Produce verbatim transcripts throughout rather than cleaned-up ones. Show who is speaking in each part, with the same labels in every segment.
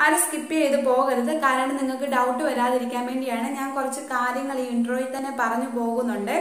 Speaker 1: ആരും സ്കിപ്പ് ചെയ്ത് പോകരുത്. കാരണം നിങ്ങൾക്ക് ഡൗട്ട് വരാതിരിക്കാൻ വേണ്ടിയാണ് ഞാൻ കുറച്ച് കാര്യങ്ങൾ ഈ ഇൻട്രോയിൽ തന്നെ പറഞ്ഞു പോകുന്നുണ്ട്.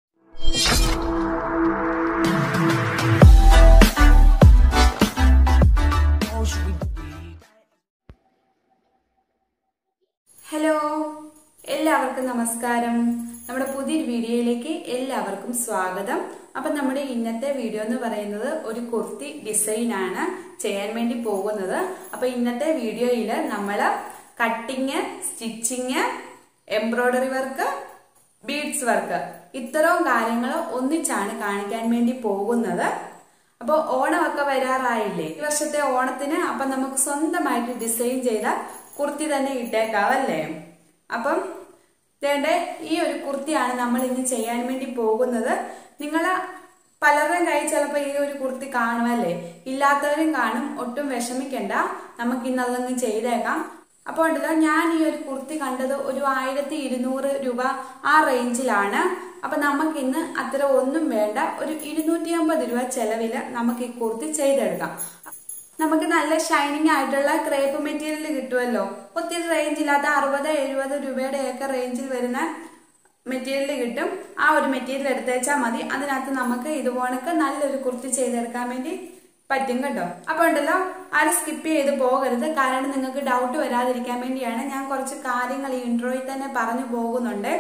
Speaker 1: ഹലോ, എല്ലാവർക്കും നമസ്കാരം. നമ്മുടെ പുതിയൊരു വീഡിയോയിലേക്ക് എല്ലാവർക്കും സ്വാഗതം. അപ്പൊ നമ്മുടെ ഇന്നത്തെ വീഡിയോ എന്ന് പറയുന്നത് ഒരു കുർത്തി ഡിസൈൻ ആണ് ചെയ്യാൻ വേണ്ടി പോകുന്നത്. അപ്പൊ ഇന്നത്തെ വീഡിയോയിൽ നമ്മൾ cutting, stitching, embroidery work, beads work ഇത്രയും കാര്യങ്ങൾ ഒന്നിച്ചാണ് കാണിക്കാൻ വേണ്ടി പോകുന്നത്. അപ്പോൾ ഓണമൊക്കെ വരാറായില്ലേ? ഈ വർഷത്തെ ഓണത്തിന് അപ്പൊ നമുക്ക് സ്വന്തമായിട്ട് ഡിസൈൻ ചെയ്ത കുർത്തി തന്നെ ഇട്ടേക്കാവല്ലേ? അപ്പം വേണ്ട ഈ ഒരു കുർത്തിയാണ് നമ്മൾ ഇന്ന് ചെയ്യാൻ വേണ്ടി പോകുന്നത്. നിങ്ങൾ പലരുടെയും കയ്യിൽ ചിലപ്പോൾ ഈ ഒരു കുർത്തി കാണുമല്ലേ? ഇല്ലാത്തവരും കാണും. ഒട്ടും വിഷമിക്കണ്ട, നമുക്ക് ഇന്ന് അതൊന്നും ചെയ്തേക്കാം. അപ്പോൾ ഉണ്ടല്ലോ, ഞാൻ ഈ ഒരു കുർത്തി കണ്ടത് ഒരു ആയിരത്തി ഇരുന്നൂറ് രൂപ ആ റേഞ്ചിലാണ്. അപ്പൊ നമുക്ക് ഇന്ന് അത്ര ഒന്നും വേണ്ട, ഒരു ഇരുന്നൂറ്റി അമ്പത് രൂപ ചെലവില് നമുക്ക് ഈ കുർത്തി ചെയ്തെടുക്കാം. നമുക്ക് നല്ല ഷൈനിങ് ആയിട്ടുള്ള ക്രേപ്പ് മെറ്റീരിയൽ കിട്ടുമല്ലോ. ഒത്തിരി റേഞ്ചില്ലാത്ത അറുപത് എഴുപത് രൂപയുടെ ഒക്കെ റേഞ്ചിൽ വരുന്ന മെറ്റീരിയൽ കിട്ടും. ആ ഒരു മെറ്റീരിയൽ എടുത്തേച്ചാൽ മതി. അതിനകത്ത് നമുക്ക് ഇതുപോലൊക്കെ നല്ലൊരു കുർത്തി ചെയ്തെടുക്കാൻ വേണ്ടി പറ്റും കേട്ടോ. അപ്പൊ ഉണ്ടല്ലോ, ആരും സ്കിപ്പ് ചെയ്ത് പോകരുത്. കാരണം നിങ്ങൾക്ക് ഡൗട്ട് വരാതിരിക്കാൻ വേണ്ടിയാണ് ഞാൻ കുറച്ച് കാര്യങ്ങൾ ഈ ഇൻട്രോയിൽ തന്നെ പറഞ്ഞു പോകുന്നുണ്ട്.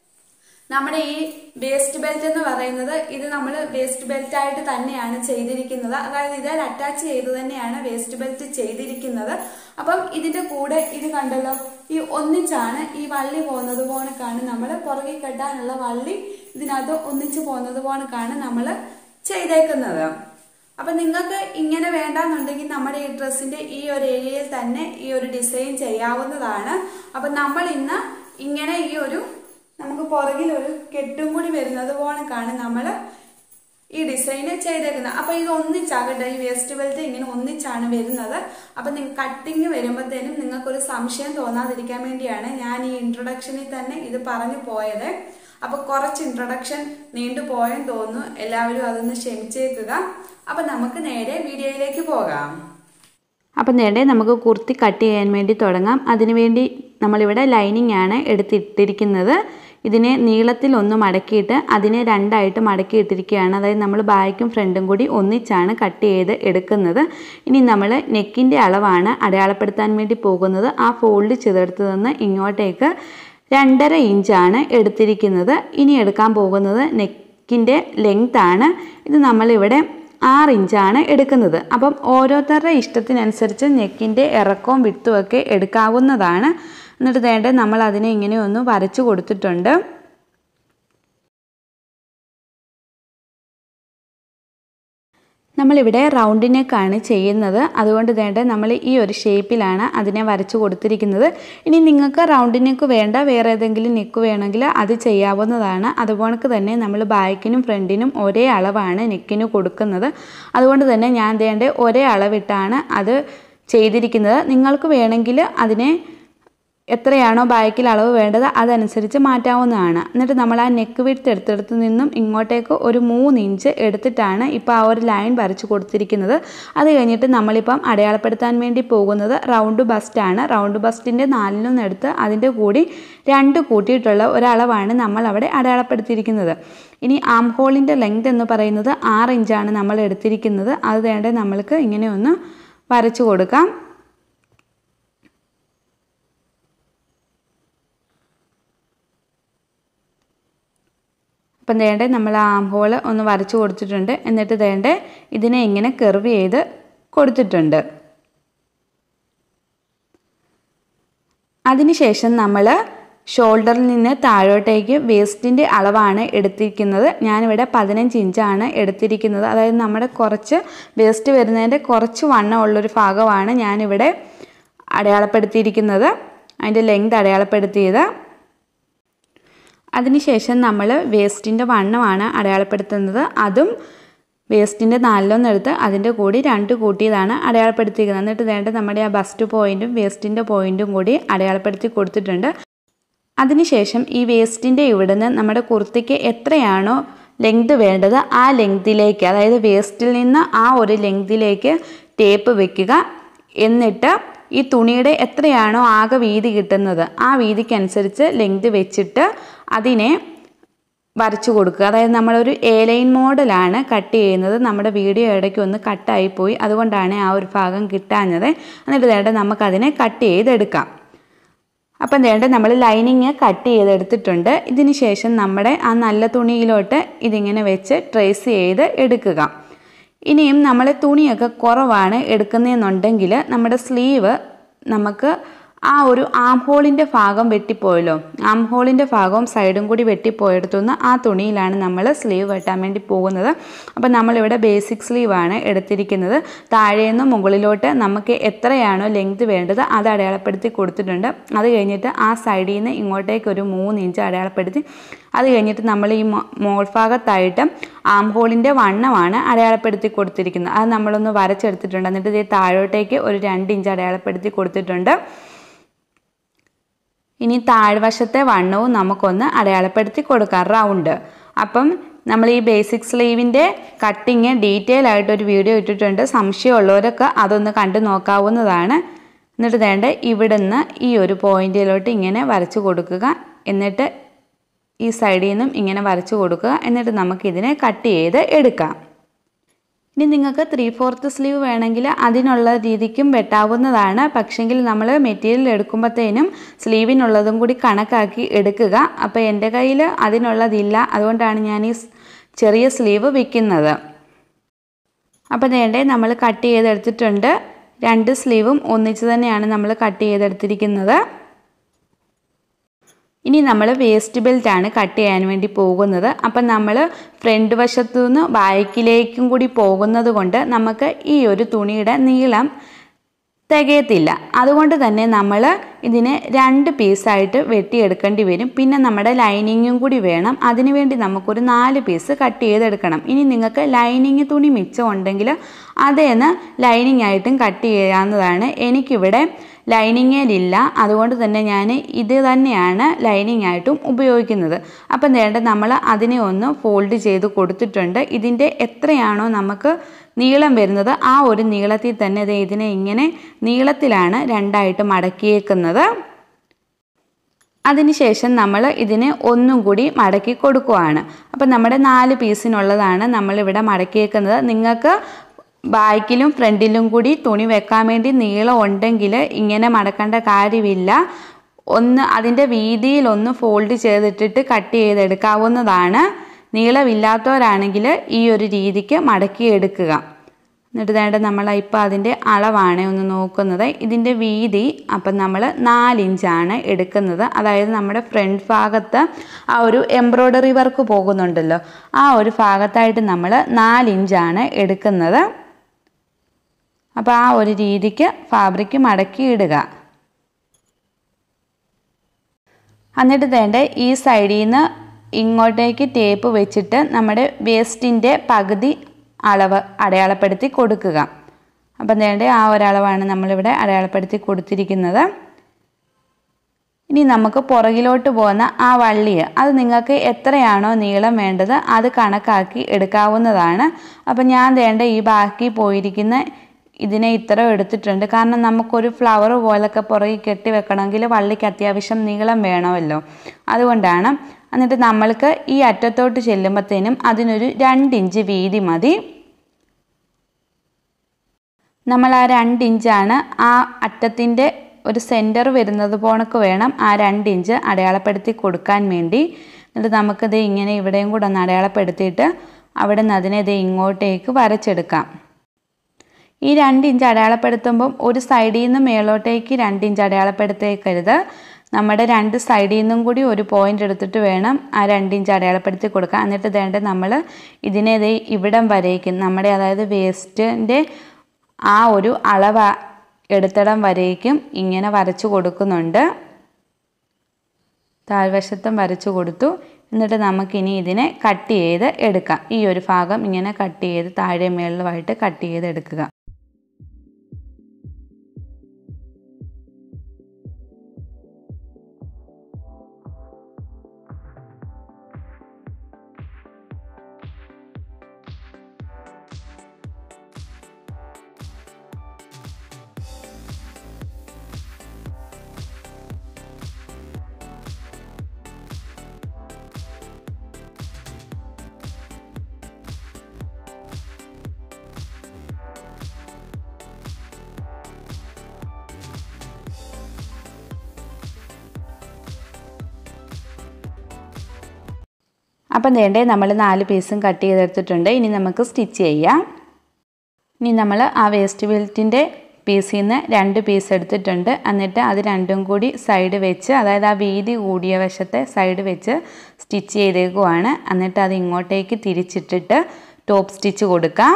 Speaker 1: നമ്മുടെ ഈ വേസ്റ്റ് ബെൽറ്റ് എന്ന് പറയുന്നത് ഇത് നമ്മൾ വേസ്റ്റ് ബെൽറ്റ് ആയിട്ട് തന്നെയാണ് ചെയ്തിരിക്കുന്നത്. അതായത് ഇതിൽ അറ്റാച്ച് ചെയ്ത് തന്നെയാണ് വേസ്റ്റ് ബെൽറ്റ് ചെയ്തിരിക്കുന്നത്. അപ്പം ഇതിന്റെ കൂടെ ഇത് കണ്ടല്ലോ, ഈ ഒന്നിച്ചാണ് ഈ വള്ളി പോകുന്നത് പോണക്കാണ് നമ്മൾ പുറകെ കെട്ടാനുള്ള വള്ളി ഇതിനകത്ത് ഒന്നിച്ച് പോകുന്നത് പോണക്കാണ് നമ്മൾ ചെയ്തേക്കുന്നത്. അപ്പൊ നിങ്ങൾക്ക് ഇങ്ങനെ വേണ്ടാന്നുണ്ടെങ്കിൽ നമ്മുടെ ഈ ഡ്രസ്സിന്റെ ഈ ഒരു ഏരിയയിൽ തന്നെ ഈ ഒരു ഡിസൈൻ ചെയ്യാവുന്നതാണ്. അപ്പൊ നമ്മൾ ഇന്ന് ഇങ്ങനെ ഈ ഒരു നമുക്ക് പുറകിൽ ഒരു കെട്ടും കൂടി വരുന്നത് പോണക്കാണ് നമ്മൾ ഈ ഡിസൈന് ചെയ്തേക്കുന്നത്. അപ്പൊ ഇത് ഒന്നിച്ചാകട്ടെ, ഈ വേസ്റ്റ് ബെൽറ്റ് ഇങ്ങനെ ഒന്നിച്ചാണ് വരുന്നത്. അപ്പൊ നിങ്ങൾ കട്ടിങ് വരുമ്പോഴത്തേനും നിങ്ങൾക്കൊരു സംശയം തോന്നാതിരിക്കാൻ വേണ്ടിയാണ് ഞാൻ ഈ ഇൻട്രൊഡക്ഷനിൽ തന്നെ ഇത് പറഞ്ഞു പോയത്. അപ്പൊ കുറച്ച് ഇൻട്രൊഡക്ഷൻ നീണ്ടു പോയെന്ന് തോന്നുന്നു. എല്ലാവരും അതൊന്ന് ക്ഷമിച്ചേക്കുക. അപ്പൊ നമുക്ക് നേരെ വീഡിയോയിലേക്ക് പോകാം.
Speaker 2: അപ്പം നേരെ നമുക്ക് കുർത്തി കട്ട് ചെയ്യാൻ വേണ്ടി തുടങ്ങാം. അതിനുവേണ്ടി നമ്മളിവിടെ ലൈനിങ് ആണ് എടുത്തിട്ടിരിക്കുന്നത്. ഇതിനെ നീളത്തിൽ ഒന്ന് മടക്കിയിട്ട് അതിനെ രണ്ടായിട്ട് മടക്കിയിട്ടിരിക്കുകയാണ്. അതായത് നമ്മൾ ബാക്കും ഫ്രണ്ടും കൂടി ഒന്നിച്ചാണ് കട്ട് ചെയ്ത് എടുക്കുന്നത്. ഇനി നമ്മൾ നെക്കിൻ്റെ അളവാണ് അടയാളപ്പെടുത്താൻ വേണ്ടി പോകുന്നത്. ആ ഫോൾഡ് ചെയ്തെടുത്ത് നിന്ന് ഇങ്ങോട്ടേക്ക് രണ്ടര ഇഞ്ചാണ് എടുത്തിരിക്കുന്നത്. ഇനി എടുക്കാൻ പോകുന്നത് നെക്കിൻ്റെ ലെങ്ത് ആണ്. ഇത് നമ്മളിവിടെ ആറ് ഇഞ്ചാണ് എടുക്കുന്നത്. അപ്പം ഓരോരുത്തരുടെ ഇഷ്ടത്തിനനുസരിച്ച് നെക്കിൻ്റെ ഇറക്കവും വിട്ടും ഒക്കെ എടുക്കാവുന്നതാണ്. എന്നിട്ട് വേണ്ട നമ്മൾ അതിനെ ഇങ്ങനെ ഒന്ന് വരച്ചു കൊടുത്തിട്ടുണ്ട്. നമ്മളിവിടെ റൗണ്ട് നെക്കാണ് ചെയ്യുന്നത്. അതുകൊണ്ട് വേണ്ട നമ്മൾ ഈ ഒരു ഷേപ്പിലാണ് അതിനെ വരച്ചു കൊടുത്തിരിക്കുന്നത്. ഇനി നിങ്ങൾക്ക് റൗണ്ട് നെക്ക് വേണ്ട, വേറെ ഏതെങ്കിലും നെക്ക് വേണമെങ്കിൽ അത് ചെയ്യാവുന്നതാണ്. അതുപോലെ തന്നെ നമ്മൾ ബാക്കിനും ഫ്രണ്ടിനും ഒരേ അളവാണ് നെക്കിന് കൊടുക്കുന്നത്. അതുകൊണ്ട് തന്നെ ഞാൻ വേണ്ട ഒരേ അളവിട്ടാണ് അത് ചെയ്തിരിക്കുന്നത്. നിങ്ങൾക്ക് വേണമെങ്കിൽ അതിനെ എത്രയാണോ ബാക്കിൽ അളവ് വേണ്ടത് അതനുസരിച്ച് മാറ്റാവുന്നതാണ്. എന്നിട്ട് നമ്മൾ ആ നെക്ക് വിഡ്ത്ത് എടുത്തെടുത്ത് നിന്നും ഇങ്ങോട്ടേക്ക് ഒരു മൂന്ന് ഇഞ്ച് എടുത്തിട്ടാണ് ഇപ്പോൾ ആ ഒരു ലൈൻ വരച്ച് കൊടുത്തിരിക്കുന്നത്. അത് കഴിഞ്ഞിട്ട് നമ്മളിപ്പം അടയാളപ്പെടുത്താൻ വേണ്ടി പോകുന്നത് റൗണ്ട് ബസ്റ്റാണ്. റൗണ്ട് ബസ്റ്റിൻ്റെ നാലിലൊന്ന് എടുത്ത് അതിൻ്റെ കൂടി രണ്ട് കൂട്ടിയിട്ടുള്ള ഒരളവാണ് നമ്മൾ അവിടെ അടയാളപ്പെടുത്തിയിരിക്കുന്നത്. ഇനി ആം ഹോളിൻ്റെ ലെങ്ത് എന്ന് പറയുന്നത് ആറ് ഇഞ്ചാണ് നമ്മൾ എടുത്തിരിക്കുന്നത്. അത് വേണ്ട നമ്മൾക്ക് ഇങ്ങനെ ഒന്ന് വരച്ചു കൊടുക്കാം. അപ്പം വേണ്ട നമ്മൾ ആം ഹോൾ ഒന്ന് വരച്ചു കൊടുത്തിട്ടുണ്ട്. എന്നിട്ട് വേണ്ട ഇതിനെ ഇങ്ങനെ കർവ് ചെയ്ത് കൊടുത്തിട്ടുണ്ട്. അതിനുശേഷം നമ്മൾ ഷോൾഡറിൽ നിന്ന് താഴോട്ടേക്ക് വേസ്റ്റിൻ്റെ അളവാണ് എടുത്തിരിക്കുന്നത്. ഞാനിവിടെ പതിനഞ്ച് ഇഞ്ചാണ് എടുത്തിരിക്കുന്നത്. അതായത് നമ്മുടെ കുറച്ച് വേസ്റ്റ് വരുന്നതിൻ്റെ കുറച്ച് വണ്ണം ഉള്ളൊരു ഭാഗമാണ് ഞാനിവിടെ അടയാളപ്പെടുത്തിയിരിക്കുന്നത്, അതിൻ്റെ ലെങ്ത് അടയാളപ്പെടുത്തിയത്. അതിനുശേഷം നമ്മൾ വേസ്റ്റിൻ്റെ വണ്ണമാണ് അടയാളപ്പെടുത്തുന്നത്. അതും വേസ്റ്റിൻ്റെ നാലിലൊന്നെടുത്ത് അതിൻ്റെ കൂടി രണ്ട് കൂട്ടിയതാണ് അടയാളപ്പെടുത്തിയിരിക്കുന്നത്. എന്നിട്ട് വേണ്ട നമ്മുടെ ആ ബസ്റ്റ് പോയിൻറ്റും വേസ്റ്റിൻ്റെ പോയിൻറ്റും കൂടി അടയാളപ്പെടുത്തി കൊടുത്തിട്ടുണ്ട്. അതിനുശേഷം ഈ വേസ്റ്റിൻ്റെ ഇവിടുന്ന് നമ്മുടെ കുർത്തിക്ക് എത്രയാണോ ലെങ്ത് വേണ്ടത് ആ ലെങ്തിലേക്ക്, അതായത് വേസ്റ്റിൽ നിന്ന് ആ ഒരു ലെങ്തിലേക്ക് ടേപ്പ് വെക്കുക. എന്നിട്ട് ഈ തുണിയുടെ എത്രയാണോ ആകെ വീതി കിട്ടുന്നത് ആ വീതിക്കനുസരിച്ച് ലെങ്ത് വെച്ചിട്ട് അതിനെ വരച്ചു കൊടുക്കുക. അതായത് നമ്മളൊരു എ ലൈൻ മോഡലാണ് കട്ട് ചെയ്യുന്നത്. നമ്മുടെ വീഡിയോ ഇടയ്ക്ക് ഒന്ന് കട്ടായിപ്പോയി, അതുകൊണ്ടാണ് ആ ഒരു ഭാഗം കിട്ടാഞ്ഞത്. എന്നിട്ട് വേണ്ട നമുക്കതിനെ കട്ട് ചെയ്തെടുക്കാം. അപ്പം വേണ്ട നമ്മൾ ലൈനിങ് കട്ട് ചെയ്തെടുത്തിട്ടുണ്ട്. ഇതിന് ശേഷം നമ്മുടെ ആ നല്ല തുണിയിലോട്ട് ഇതിങ്ങനെ വെച്ച് ട്രേസ് ചെയ്ത് എടുക്കുക. ഇനിയും നമ്മൾ തുണിയൊക്കെ കുറവാണ് എടുക്കുന്നതെന്നുണ്ടെങ്കിൽ നമ്മുടെ സ്ലീവ് നമുക്ക് ആ ഒരു ആം ഹോളിൻ്റെ ഭാഗം വെട്ടിപ്പോയല്ലോ, ആം ഹോളിൻ്റെ ഭാഗവും സൈഡും കൂടി വെട്ടിപ്പോയെടുത്തുനിന്ന് ആ തുണിയിലാണ് നമ്മൾ സ്ലീവ് വെട്ടാൻ വേണ്ടി പോകുന്നത്. അപ്പം നമ്മളിവിടെ ബേസിക് സ്ലീവാണ് എടുത്തിരിക്കുന്നത്. താഴേന്ന് മുകളിലോട്ട് നമുക്ക് എത്രയാണോ ലെങ്ത് വേണ്ടത് അത് അടയാളപ്പെടുത്തി കൊടുത്തിട്ടുണ്ട്. അത് കഴിഞ്ഞിട്ട് ആ സൈഡിൽ നിന്ന് ഇങ്ങോട്ടേക്ക് ഒരു മൂന്ന് ഇഞ്ച് അടയാളപ്പെടുത്തി, അത് കഴിഞ്ഞിട്ട് നമ്മൾ ഈ മോൾ ഭാഗത്തായിട്ട് ആം ഹോളിൻ്റെ വണ്ണമാണ് അടയാളപ്പെടുത്തി കൊടുത്തിരിക്കുന്നത്. അത് നമ്മളൊന്ന് വരച്ചെടുത്തിട്ടുണ്ട്. എന്നിട്ട് ഇത് താഴോട്ടേക്ക് ഒരു രണ്ട് ഇഞ്ച് അടയാളപ്പെടുത്തി കൊടുത്തിട്ടുണ്ട്. ഇനി താഴ്വശത്തെ വണ്ണവും നമുക്കൊന്ന് അടയാളപ്പെടുത്തി കൊടുക്കാം, റൗണ്ട്. അപ്പം നമ്മൾ ഈ ബേസിക് സ്ലീവിൻ്റെ കട്ടിങ് ഡീറ്റെയിൽ ആയിട്ടൊരു വീഡിയോ ഇട്ടിട്ടുണ്ട്. സംശയമുള്ളവരൊക്കെ അതൊന്ന് കണ്ടു നോക്കാവുന്നതാണ്. എന്നിട്ട് വേണ്ട ഇവിടുന്ന് ഈ ഒരു പോയിന്റിലോട്ട് ഇങ്ങനെ വരച്ചു കൊടുക്കുക. എന്നിട്ട് ഈ സൈഡിൽ നിന്നും ഇങ്ങനെ വരച്ചു കൊടുക്കുക. എന്നിട്ട് നമുക്കിതിനെ കട്ട് ചെയ്ത് എടുക്കാം. ഇനി നിങ്ങൾക്ക് ത്രീ ഫോർത്ത് സ്ലീവ് വേണമെങ്കിൽ അതിനുള്ള രീതിക്കും വെട്ടാവുന്നതാണ്. പക്ഷെങ്കിൽ നമ്മൾ മെറ്റീരിയൽ എടുക്കുമ്പോഴത്തേനും സ്ലീവിനുള്ളതും കൂടി കണക്കാക്കി എടുക്കുക. അപ്പോൾ എൻ്റെ കയ്യിൽ അതിനുള്ളതില്ല, അതുകൊണ്ടാണ് ഞാൻ ഈ ചെറിയ സ്ലീവ് വയ്ക്കുന്നത്. അപ്പോൾ വേണ്ടേ നമ്മൾ കട്ട് ചെയ്തെടുത്തിട്ടുണ്ട്. രണ്ട് സ്ലീവും ഒന്നിച്ച് തന്നെയാണ് നമ്മൾ കട്ട് ചെയ്തെടുത്തിരിക്കുന്നത്. ഇനി നമ്മൾ വേസ്റ്റ് ബെൽറ്റാണ് കട്ട് ചെയ്യാൻ വേണ്ടി പോകുന്നത്. അപ്പം നമ്മൾ ഫ്രണ്ട് വശത്തു നിന്ന് ബാക്കിലേക്കും കൂടി പോകുന്നത് കൊണ്ട് നമുക്ക് ഈ ഒരു തുണിയുടെ നീളം തികയത്തില്ല. അതുകൊണ്ട് തന്നെ നമ്മൾ ഇതിനെ രണ്ട് പീസായിട്ട് വെട്ടിയെടുക്കേണ്ടി വരും. പിന്നെ നമ്മുടെ ലൈനിങ്ങും കൂടി വേണം. അതിനുവേണ്ടി നമുക്കൊരു നാല് പീസ് കട്ട് ചെയ്തെടുക്കണം. ഇനി നിങ്ങൾക്ക് ലൈനിങ് തുണി മിച്ചം ഉണ്ടെങ്കിൽ അതേന്ന് ലൈനിങ് ആയിട്ടും കട്ട് ചെയ്യാവുന്നതാണ്. എനിക്കിവിടെ ലൈനിങ്ങിലില്ല, അതുകൊണ്ട് തന്നെ ഞാൻ ഇത് തന്നെയാണ് ലൈനിങ് ആയിട്ടും ഉപയോഗിക്കുന്നത്. അപ്പം വേണ്ട നമ്മൾ അതിനെ ഒന്ന് ഫോൾഡ് ചെയ്ത് കൊടുത്തിട്ടുണ്ട്. ഇതിൻ്റെ എത്രയാണോ നമുക്ക് നീളം വരുന്നത് ആ ഒരു നീളത്തിൽ തന്നെ ഇതിനെ ഇങ്ങനെ നീളത്തിലാണ് രണ്ടായിട്ട് മടക്കിയേക്കുന്നത്. അതിനുശേഷം നമ്മൾ ഇതിനെ ഒന്നും കൂടി മടക്കി കൊടുക്കുകയാണ്. അപ്പം നമ്മുടെ നാല് പീസിനുള്ളതാണ് നമ്മളിവിടെ മടക്കിയേക്കുന്നത്. നിങ്ങൾക്ക് ബാക്കിലും ഫ്രണ്ടിലും കൂടി തുണി വെക്കാൻ വേണ്ടി നീളം ഉണ്ടെങ്കിൽ ഇങ്ങനെ മടക്കേണ്ട കാര്യമില്ല. ഒന്ന് അതിൻ്റെ വീതിയിൽ ഒന്ന് ഫോൾഡ് ചെയ്തിട്ടിട്ട് കട്ട് ചെയ്തെടുക്കാവുന്നതാണ്. നീളമില്ലാത്തവരാണെങ്കിൽ ഈ ഒരു രീതിക്ക് മടക്കിയെടുക്കുക. എന്നിട്ട് വേണ്ട നമ്മൾ ഇപ്പോൾ അതിൻ്റെ അളവാണ് ഒന്ന് നോക്കുന്നത്. ഇതിൻ്റെ വീതി അപ്പം നമ്മൾ നാലിഞ്ചാണ് എടുക്കുന്നത്. അതായത് നമ്മുടെ ഫ്രണ്ട് ഭാഗത്ത് ആ ഒരു എംബ്രോയ്ഡറി വർക്ക് പോകുന്നുണ്ടല്ലോ, ആ ഒരു ഭാഗത്തായിട്ട് നമ്മൾ നാലിഞ്ചാണ് എടുക്കുന്നത്. അപ്പോൾ ആ ഒരു രീതിക്ക് ഫാബ്രിക് മടക്കി ഇടുക. എന്നിട്ട് വേണ്ട ഈ സൈഡിൽ നിന്ന് ഇങ്ങോട്ടേക്ക് ടേപ്പ് വെച്ചിട്ട് നമ്മുടെ വേസ്റ്റിൻ്റെ പകുതി അളവ് അടയാളപ്പെടുത്തി കൊടുക്കുക. അപ്പം വേണ്ട ആ ഒരളവാണ് നമ്മളിവിടെ അടയാളപ്പെടുത്തി കൊടുത്തിരിക്കുന്നത്. ഇനി നമുക്ക് പുറകിലോട്ട് പോകുന്ന ആ വള്ളി, അത് നിങ്ങൾക്ക് എത്രയാണോ നീളം വേണ്ടത് അത് കണക്കാക്കി എടുക്കാവുന്നതാണ്. അപ്പം ഞാൻ വേണ്ട ഈ ബാക്കി പോയിരിക്കുന്ന ഇതിനെ ഇത്ര എടുത്തിട്ടുണ്ട്. കാരണം നമുക്കൊരു ഫ്ലവർ പോലൊക്കെ പുറകിൽ കെട്ടി വെക്കണമെങ്കിൽ വള്ളിക്ക് അത്യാവശ്യം നീളം വേണമല്ലോ, അതുകൊണ്ടാണ്. എന്നിട്ട് നമ്മൾക്ക് ഈ അറ്റത്തോട്ട് ചെല്ലുമ്പോഴത്തേനും അതിനൊരു രണ്ടിഞ്ച് വീതി മതി. നമ്മൾ ആ രണ്ടിഞ്ചാണ് ആ അറ്റത്തിൻ്റെ ഒരു സെൻറ്റർ വരുന്നത് പോണക്ക് വേണം ആ രണ്ടിഞ്ച് അടയാളപ്പെടുത്തി കൊടുക്കാൻ വേണ്ടി. എന്നിട്ട് നമുക്കിത് ഇങ്ങനെ ഇവിടെയും കൂടെ ഒന്ന് അടയാളപ്പെടുത്തിയിട്ട് അവിടെ നിന്ന് അതിനെ ഇത് ഇങ്ങോട്ടേക്ക് വരച്ചെടുക്കാം. ഈ രണ്ടിഞ്ച് അടയാളപ്പെടുത്തുമ്പം ഒരു സൈഡിൽ നിന്ന് മേളോട്ടേക്ക് രണ്ടിഞ്ച് അടയാളപ്പെടുത്തേക്കരുത്. നമ്മുടെ രണ്ട് സൈഡിൽ നിന്നും കൂടി ഒരു പോയിന്റ് എടുത്തിട്ട് വേണം ആ രണ്ടിഞ്ച് അടയാളപ്പെടുത്തി കൊടുക്കുക. എന്നിട്ട് വേണ്ട നമ്മൾ ഇതിനെ ഇവിടം വരേക്കും നമ്മുടെ അതായത് വേസ്റ്റിൻ്റെ ആ ഒരു അളവ് എടുത്തിടം വരേക്കും ഇങ്ങനെ വരച്ചു കൊടുക്കുന്നുണ്ട്. താഴ്വശത്തും വരച്ചു കൊടുത്തു. എന്നിട്ട് നമുക്കിനി ഇതിനെ കട്ട് ചെയ്ത് എടുക്കാം. ഈ ഒരു ഭാഗം ഇങ്ങനെ കട്ട് ചെയ്ത് താഴെ മേളിലുമായിട്ട് കട്ട് ചെയ്ത് എടുക്കുക. അപ്പം വേണ്ടേ നമ്മൾ നാല് പീസും കട്ട് ചെയ്തെടുത്തിട്ടുണ്ട്. ഇനി നമുക്ക് സ്റ്റിച്ച് ചെയ്യാം. ഇനി നമ്മൾ ആ വേസ്റ്റ് ബെൽറ്റിൻ്റെ പീസിൽ നിന്ന് രണ്ട് പീസ് എടുത്തിട്ടുണ്ട്. എന്നിട്ട് അത് രണ്ടും കൂടി സൈഡ് വെച്ച്, അതായത് ആ വീതി കൂടിയ വശത്തെ സൈഡ് വെച്ച് സ്റ്റിച്ച് ചെയ്തേക്കുവാണ്. എന്നിട്ട് അത് ഇങ്ങോട്ടേക്ക് തിരിച്ചിട്ടിട്ട് ടോപ്പ് സ്റ്റിച്ച് കൊടുക്കാം.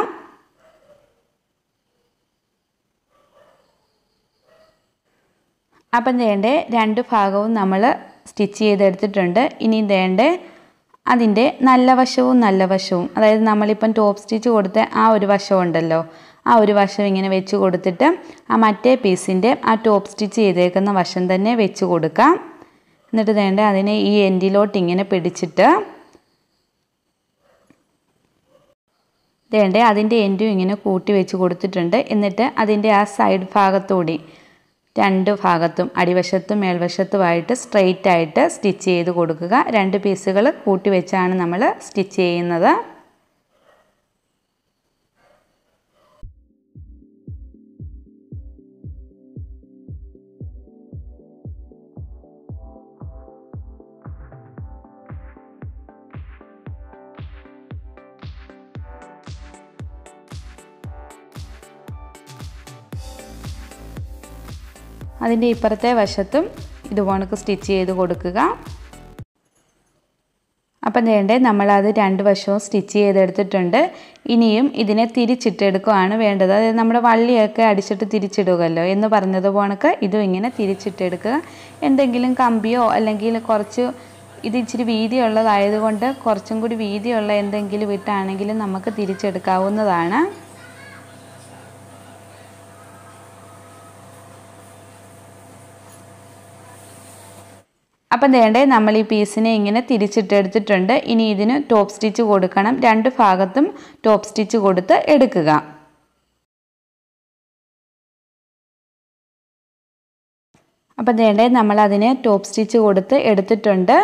Speaker 2: അപ്പം വേണ്ടേ രണ്ട് ഭാഗവും നമ്മൾ സ്റ്റിച്ച് ചെയ്തെടുത്തിട്ടുണ്ട്. ഇനി വേണ്ടേ അതിൻ്റെ നല്ല വശവും നല്ല വശവും, അതായത് നമ്മളിപ്പം ടോപ്പ് സ്റ്റിച്ച് കൊടുത്ത ആ ഒരു വശം ഉണ്ടല്ലോ, ആ ഒരു വശം ഇങ്ങനെ വെച്ച് കൊടുത്തിട്ട് ആ മറ്റേ പീസിൻ്റെ ആ ടോപ്പ് സ്റ്റിച്ച് ചെയ്തേക്കുന്ന വശം തന്നെ വെച്ച് കൊടുക്കാം. എന്നിട്ട് വേണ്ട അതിനെ ഈ എൻഡിലോട്ട് ഇങ്ങനെ പിടിച്ചിട്ട് വേണ്ടേ അതിൻ്റെ എൻഡും ഇങ്ങനെ കൂട്ടി വെച്ച് കൊടുത്തിട്ടുണ്ട്. എന്നിട്ട് അതിൻ്റെ ആ സൈഡ് ഭാഗത്തൂടി രണ്ട് ഭാഗത്തും അടിവശത്തും മേൽവശത്തുമായിട്ട് സ്ട്രെയിറ്റ് ആയിട്ട് സ്റ്റിച്ച് ചെയ്ത് കൊടുക്കുക. രണ്ട് പീസുകൾ കൂട്ടി വെച്ചാണ് നമ്മൾ സ്റ്റിച്ച് ചെയ്യുന്നത്. അതിൻ്റെ ഇപ്പുറത്തെ വശത്തും ഇതുപോലൊക്കെ സ്റ്റിച്ച് ചെയ്ത് കൊടുക്കുക. അപ്പം വേണ്ടേ നമ്മളത് രണ്ട് വശവും സ്റ്റിച്ച് ചെയ്തെടുത്തിട്ടുണ്ട്. ഇനിയും ഇതിനെ തിരിച്ചിട്ടെടുക്കുകയാണ് വേണ്ടത്. അതായത് നമ്മുടെ വള്ളിയൊക്കെ അടിച്ചിട്ട് തിരിച്ചിടുകയല്ലോ എന്ന് പറഞ്ഞതുപോലൊക്കെ ഇതും ഇങ്ങനെ തിരിച്ചിട്ടെടുക്കുക. എന്തെങ്കിലും കമ്പിയോ അല്ലെങ്കിൽ കുറച്ച് ഇത് ഇച്ചിരി വീതിയുള്ളതായതുകൊണ്ട് കുറച്ചും കൂടി വീതിയുള്ള എന്തെങ്കിലും വിട്ടാണെങ്കിലും നമുക്ക് തിരിച്ചെടുക്കാവുന്നതാണ്. അപ്പം വേണ്ടേ നമ്മൾ ഈ പീസിനെ ഇങ്ങനെ തിരിച്ചിട്ടെടുത്തിട്ടുണ്ട്. ഇനി ഇതിന് ടോപ്പ് സ്റ്റിച്ച് കൊടുക്കണം. രണ്ട് ഭാഗത്തും ടോപ്പ് സ്റ്റിച്ച് കൊടുത്ത് എടുക്കുക. അപ്പം വേണ്ടേ നമ്മളതിനെ ടോപ്പ് സ്റ്റിച്ച് കൊടുത്ത് എടുത്തിട്ടുണ്ട്.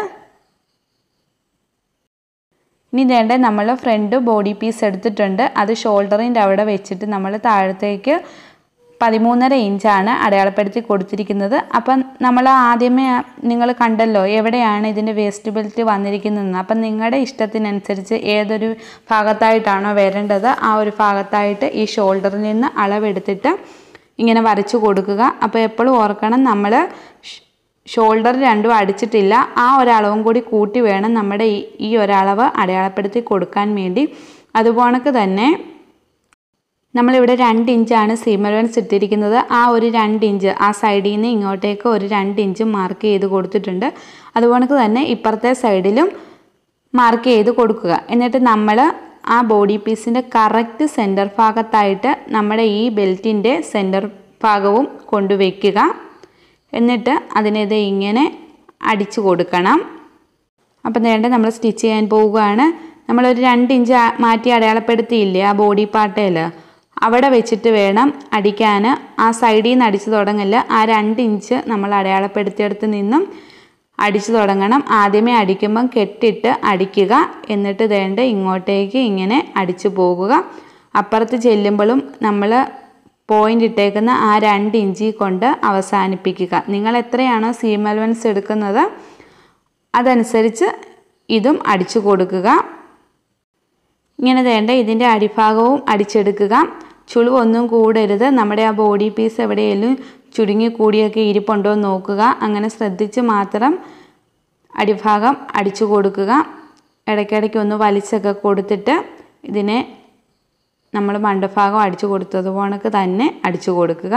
Speaker 2: ഇനി വേണ്ടേ നമ്മൾ ഫ്രണ്ട് ബോഡി പീസ് എടുത്തിട്ടുണ്ട്. അത് ഷോൾഡറിൻ്റെ അവിടെ വെച്ചിട്ട് നമ്മൾ താഴത്തേക്ക് പതിമൂന്നര ഇഞ്ചാണ് അടയാളപ്പെടുത്തി കൊടുത്തിരിക്കുന്നത്. അപ്പം നമ്മൾ ആദ്യമേ നിങ്ങൾ കണ്ടല്ലോ എവിടെയാണ് ഇതിൻ്റെ വേസ്റ്റ് ബെൽറ്റ് വന്നിരിക്കുന്നതെന്ന്. അപ്പം നിങ്ങളുടെ ഇഷ്ടത്തിനനുസരിച്ച് ഏതൊരു ഭാഗത്തായിട്ടാണോ വരേണ്ടത് ആ ഒരു ഭാഗത്തായിട്ട് ഈ ഷോൾഡറിൽ നിന്ന് അളവെടുത്തിട്ട് ഇങ്ങനെ വരച്ചു കൊടുക്കുക. അപ്പോൾ എപ്പോഴും ഓർക്കണം, നമ്മൾ ഷോൾഡർ രണ്ടും അടിച്ചിട്ടില്ല, ആ ഒരളവും കൂടി കൂട്ടി വേണം നമ്മുടെ ഈ ഈ ഒരളവ് അടയാളപ്പെടുത്തി കൊടുക്കാൻ വേണ്ടി. അതുപോണക്ക് തന്നെ നമ്മളിവിടെ രണ്ട് ഇഞ്ചാണ് സീം അലവൻസ് ഇട്ടിരിക്കുന്നത്. ആ ഒരു രണ്ട് ഇഞ്ച് ആ സൈഡിൽ നിന്ന് ഇങ്ങോട്ടേക്ക് ഒരു രണ്ട് ഇഞ്ച് മാർക്ക് ചെയ്ത് കൊടുത്തിട്ടുണ്ട്. അതുപോലെ തന്നെ ഇപ്പുറത്തെ സൈഡിലും മാർക്ക് ചെയ്ത് കൊടുക്കുക. എന്നിട്ട് നമ്മൾ ആ ബോഡി പീസിൻ്റെ കറക്റ്റ് സെൻറ്റർ ഭാഗത്തായിട്ട് നമ്മുടെ ഈ ബെൽറ്റിൻ്റെ സെൻറ്റർ ഭാഗവും കൊണ്ടുവയ്ക്കുക. എന്നിട്ട് അതിനെ ഇങ്ങനെ അടിച്ചു കൊടുക്കണം. അപ്പം നേണ്ട നമ്മൾ സ്റ്റിച്ച് ചെയ്യാൻ പോവുകയാണ്. നമ്മളൊരു രണ്ട് ഇഞ്ച് മാറ്റി അടയാളപ്പെടുത്തിയില്ലേ ആ ബോഡി പാർട്ടേൽ, അവിടെ വെച്ചിട്ട് വേണം അടിക്കാൻ. ആ സൈഡിൽ നിന്ന് അടിച്ചു തുടങ്ങില്ല, ആ രണ്ട് ഇഞ്ച് നമ്മൾ അടയാളപ്പെടുത്തിയെടുത്ത് നിന്നും അടിച്ചു തുടങ്ങണം. ആദ്യമേ അടിക്കുമ്പം കെട്ടിട്ട് അടിക്കുക. എന്നിട്ട് വേണ്ട ഇങ്ങോട്ടേക്ക് ഇങ്ങനെ അടിച്ചു പോകുക. അപ്പുറത്ത് ചെല്ലുമ്പോഴും നമ്മൾ പോയിൻ്റ് ഇട്ടേക്കുന്ന ആ രണ്ട് ഇഞ്ചി കൊണ്ട് അവസാനിപ്പിക്കുക. നിങ്ങൾ എത്രയാണോ സീം അലവൻസ് എടുക്കുന്നത് അതനുസരിച്ച് ഇതും അടിച്ചു കൊടുക്കുക. ഇങ്ങനെ വേണ്ട ഇതിൻ്റെ അടിഭാഗവും അടിച്ചെടുക്കുക. ചുളിവൊന്നും കൂടരുത്. നമ്മുടെ ആ ബോഡി പീസ് എവിടെയെങ്കിലും ചുരുങ്ങി കൂടിയൊക്കെ ഇരിപ്പുണ്ടോ എന്ന് നോക്കുക. അങ്ങനെ ശ്രദ്ധിച്ച് മാത്രം അടിഭാഗം അടിച്ചു കൊടുക്കുക. ഇടയ്ക്കിടയ്ക്ക് ഒന്ന് വലിച്ചൊക്കെ കൊടുത്തിട്ട് ഇതിനെ നമ്മൾ മണ്ടഭാഗം അടിച്ചു കൊടുത്തതുപോലൊക്കെ തന്നെ അടിച്ചു കൊടുക്കുക.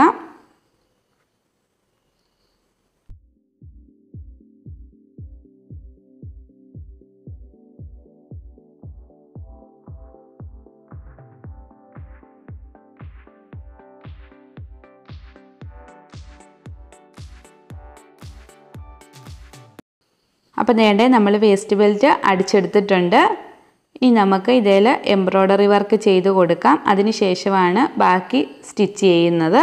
Speaker 2: അപ്പം നേടെ നമ്മൾ വേസ്റ്റ് ബെൽറ്റ് അടിച്ചെടുത്തിട്ടുണ്ട്. ഇനി നമുക്ക് ഇതിൽ എംബ്രോയ്ഡറി വർക്ക് ചെയ്ത് കൊടുക്കാം. അതിന് ശേഷമാണ് ബാക്കി സ്റ്റിച്ച് ചെയ്യുന്നത്.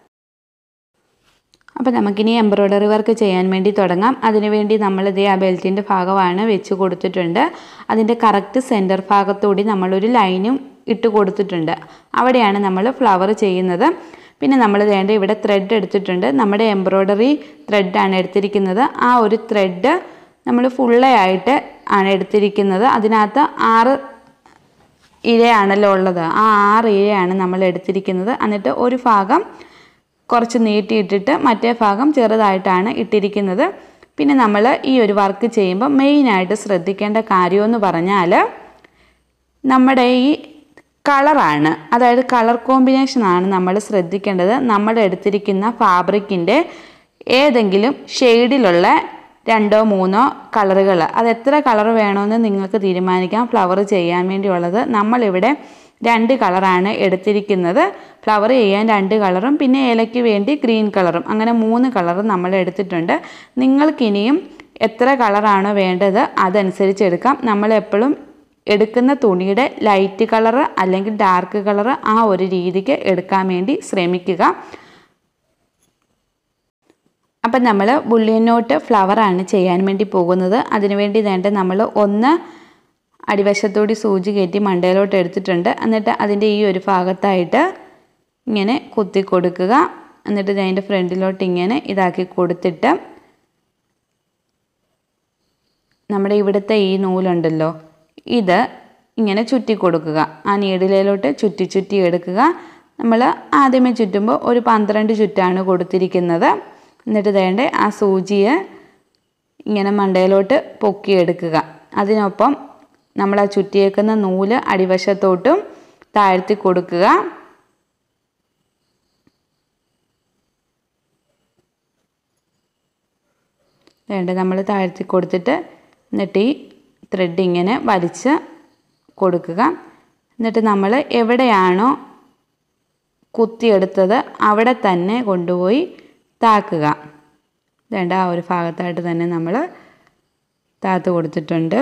Speaker 2: അപ്പോൾ നമുക്കിനി എംബ്രോയ്ഡറി വർക്ക് ചെയ്യാൻ വേണ്ടി തുടങ്ങാം. അതിനുവേണ്ടി നമ്മളിതേ ആ ബെൽറ്റിൻ്റെ ഭാഗമാണ് വെച്ച് കൊടുത്തിട്ടുണ്ട്. അതിൻ്റെ കറക്റ്റ് സെൻറ്റർ ഭാഗത്തുകൂടി നമ്മളൊരു ലൈനും ഇട്ട് കൊടുത്തിട്ടുണ്ട്. അവിടെയാണ് നമ്മൾ ഫ്ലവർ ചെയ്യുന്നത്. പിന്നെ നമ്മൾ വേണ്ട ഇവിടെ ത്രെഡ് എടുത്തിട്ടുണ്ട്. നമ്മുടെ എംബ്രോയ്ഡറി ത്രെഡാണ് എടുത്തിരിക്കുന്നത്. ആ ഒരു ത്രെഡ് നമ്മൾ ഫുള്ളായിട്ട് ആണ് എടുത്തിരിക്കുന്നത്. അതിനകത്ത് ആറ് ഇഴയാണല്ലോ ഉള്ളത്. ആ ആറ് ഇഴയാണ് നമ്മൾ എടുത്തിരിക്കുന്നത്. എന്നിട്ട് ഒരു ഭാഗം കുറച്ച് നീട്ടിയിട്ടിട്ട് മറ്റേ ഭാഗം ചെറുതായിട്ടാണ് ഇട്ടിരിക്കുന്നത്. പിന്നെ നമ്മൾ ഈ ഒരു വർക്ക് ചെയ്യുമ്പോൾ മെയിനായിട്ട് ശ്രദ്ധിക്കേണ്ട കാര്യമെന്ന് പറഞ്ഞാൽ നമ്മുടെ ഈ കളറാണ്, അതായത് കളർ കോമ്പിനേഷനാണ് നമ്മൾ ശ്രദ്ധിക്കേണ്ടത്. നമ്മൾ എടുത്തിരിക്കുന്ന ഫാബ്രിക്കിൻ്റെ ഏതെങ്കിലും ഷെയ്ഡിലുള്ള രണ്ടോ മൂന്നോ കളറുകൾ, അത് എത്ര കളർ വേണമെന്ന് നിങ്ങൾക്ക് തീരുമാനിക്കാം ഫ്ലവർ ചെയ്യാൻ വേണ്ടിയുള്ളത്. നമ്മളിവിടെ രണ്ട് കളറാണ് എടുത്തിരിക്കുന്നത്. ഫ്ലവർ ചെയ്യാൻ രണ്ട് കളറും പിന്നെ ഇലയ്ക്ക് വേണ്ടി ഗ്രീൻ കളറും, അങ്ങനെ മൂന്ന് കളറും നമ്മൾ എടുത്തിട്ടുണ്ട്. നിങ്ങൾക്കിനിയും എത്ര കളറാണോ വേണ്ടത് അതനുസരിച്ച് എടുക്കാം. നമ്മളെപ്പോഴും എടുക്കുന്ന തുണിയുടെ ലൈറ്റ് കളറ് അല്ലെങ്കിൽ ഡാർക്ക് കളറ് ആ ഒരു രീതിക്ക് എടുക്കാൻ വേണ്ടി ശ്രമിക്കുക. അപ്പം നമ്മൾ ബുള്ളിയൻ നോട്ട് ഫ്ലവറാണ് ചെയ്യാൻ വേണ്ടി പോകുന്നത്. അതിനുവേണ്ടി വേണ്ട നമ്മൾ ഒന്ന് അടിവശത്തോടി സൂചി കയറ്റി മണ്ടയിലോട്ട് എടുത്തിട്ടുണ്ട്. എന്നിട്ട് അതിൻ്റെ ഈ ഒരു ഭാഗത്തായിട്ട് ഇങ്ങനെ കുത്തി കൊടുക്കുക. എന്നിട്ട് അതിൻ്റെ ഫ്രണ്ടിലോട്ട് ഇങ്ങനെ ഇതാക്കി കൊടുത്തിട്ട് നമ്മുടെ ഇവിടുത്തെ ഈ നൂലുണ്ടല്ലോ ഇത് ഇങ്ങനെ ചുറ്റി കൊടുക്കുക. ആ നീഡിലോട്ട് ചുറ്റി ചുറ്റി എടുക്കുക. നമ്മൾ ആദ്യമേ ചുറ്റുമ്പോൾ ഒരു പന്ത്രണ്ട് ചുറ്റാണ് കൊടുത്തിരിക്കുന്നത്. എന്നിട്ട് വേണ്ട ആ സൂചിയെ ഇങ്ങനെ മണ്ടയിലോട്ട് പൊക്കിയെടുക്കുക. അതിനൊപ്പം നമ്മൾ ആ ചുറ്റിയേക്കുന്ന നൂല് അടിവശത്തോട്ടും താഴ്ത്തി കൊടുക്കുക. വേണ്ട നമ്മൾ താഴ്ത്തി കൊടുത്തിട്ട് എന്നിട്ട് ഈ ത്രെഡ് ഇങ്ങനെ വലിച്ച് കൊടുക്കുക. എന്നിട്ട് നമ്മൾ എവിടെയാണോ കുത്തിയെടുത്തത് അവിടെ തന്നെ കൊണ്ടുപോയി താക്കുക. വേണ്ട ആ ഒരു ഭാഗത്തായിട്ട് തന്നെ നമ്മൾ താത്ത് കൊടുത്തിട്ടുണ്ട്.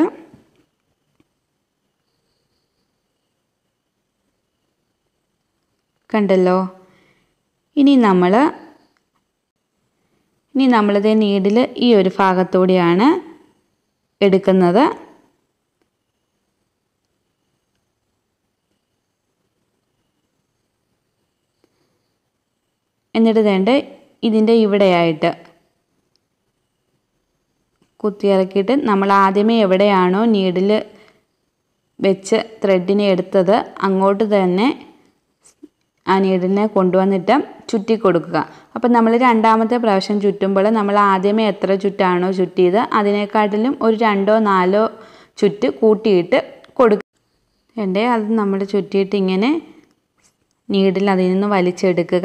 Speaker 2: കണ്ടല്ലോ. ഇനി നമ്മൾ ഇനി നമ്മളിതേ നീഡിൽ ഈ ഒരു ഭാഗത്തൂടെയാണ് എടുക്കുന്നത്. എന്നിട്ട് വേണ്ട ഇതിൻ്റെ ഇവിടെയായിട്ട് കുത്തിയിറക്കിയിട്ട് നമ്മൾ ആദ്യമേ എവിടെയാണോ നീഡിൽ വെച്ച് ത്രെഡിനെ എടുത്തത് അങ്ങോട്ട് തന്നെ ആ നീഡിലിനെ കൊണ്ടുവന്നിട്ട് ചുറ്റി കൊടുക്കുക. അപ്പം നമ്മൾ രണ്ടാമത്തെ പ്രാവശ്യം ചുറ്റുമ്പോൾ നമ്മൾ ആദ്യമേ എത്ര ചുറ്റാണോ ചുറ്റിയത് അതിനെക്കാട്ടിലും ഒരു രണ്ടോ നാലോ ചുറ്റ് കൂട്ടിയിട്ട് കൊടുക്കുക. വേണ്ടേ അത് നമ്മൾ ചുറ്റിയിട്ട് ഇങ്ങനെ നീഡിൽ അതിൽ നിന്ന് വലിച്ചെടുക്കുക.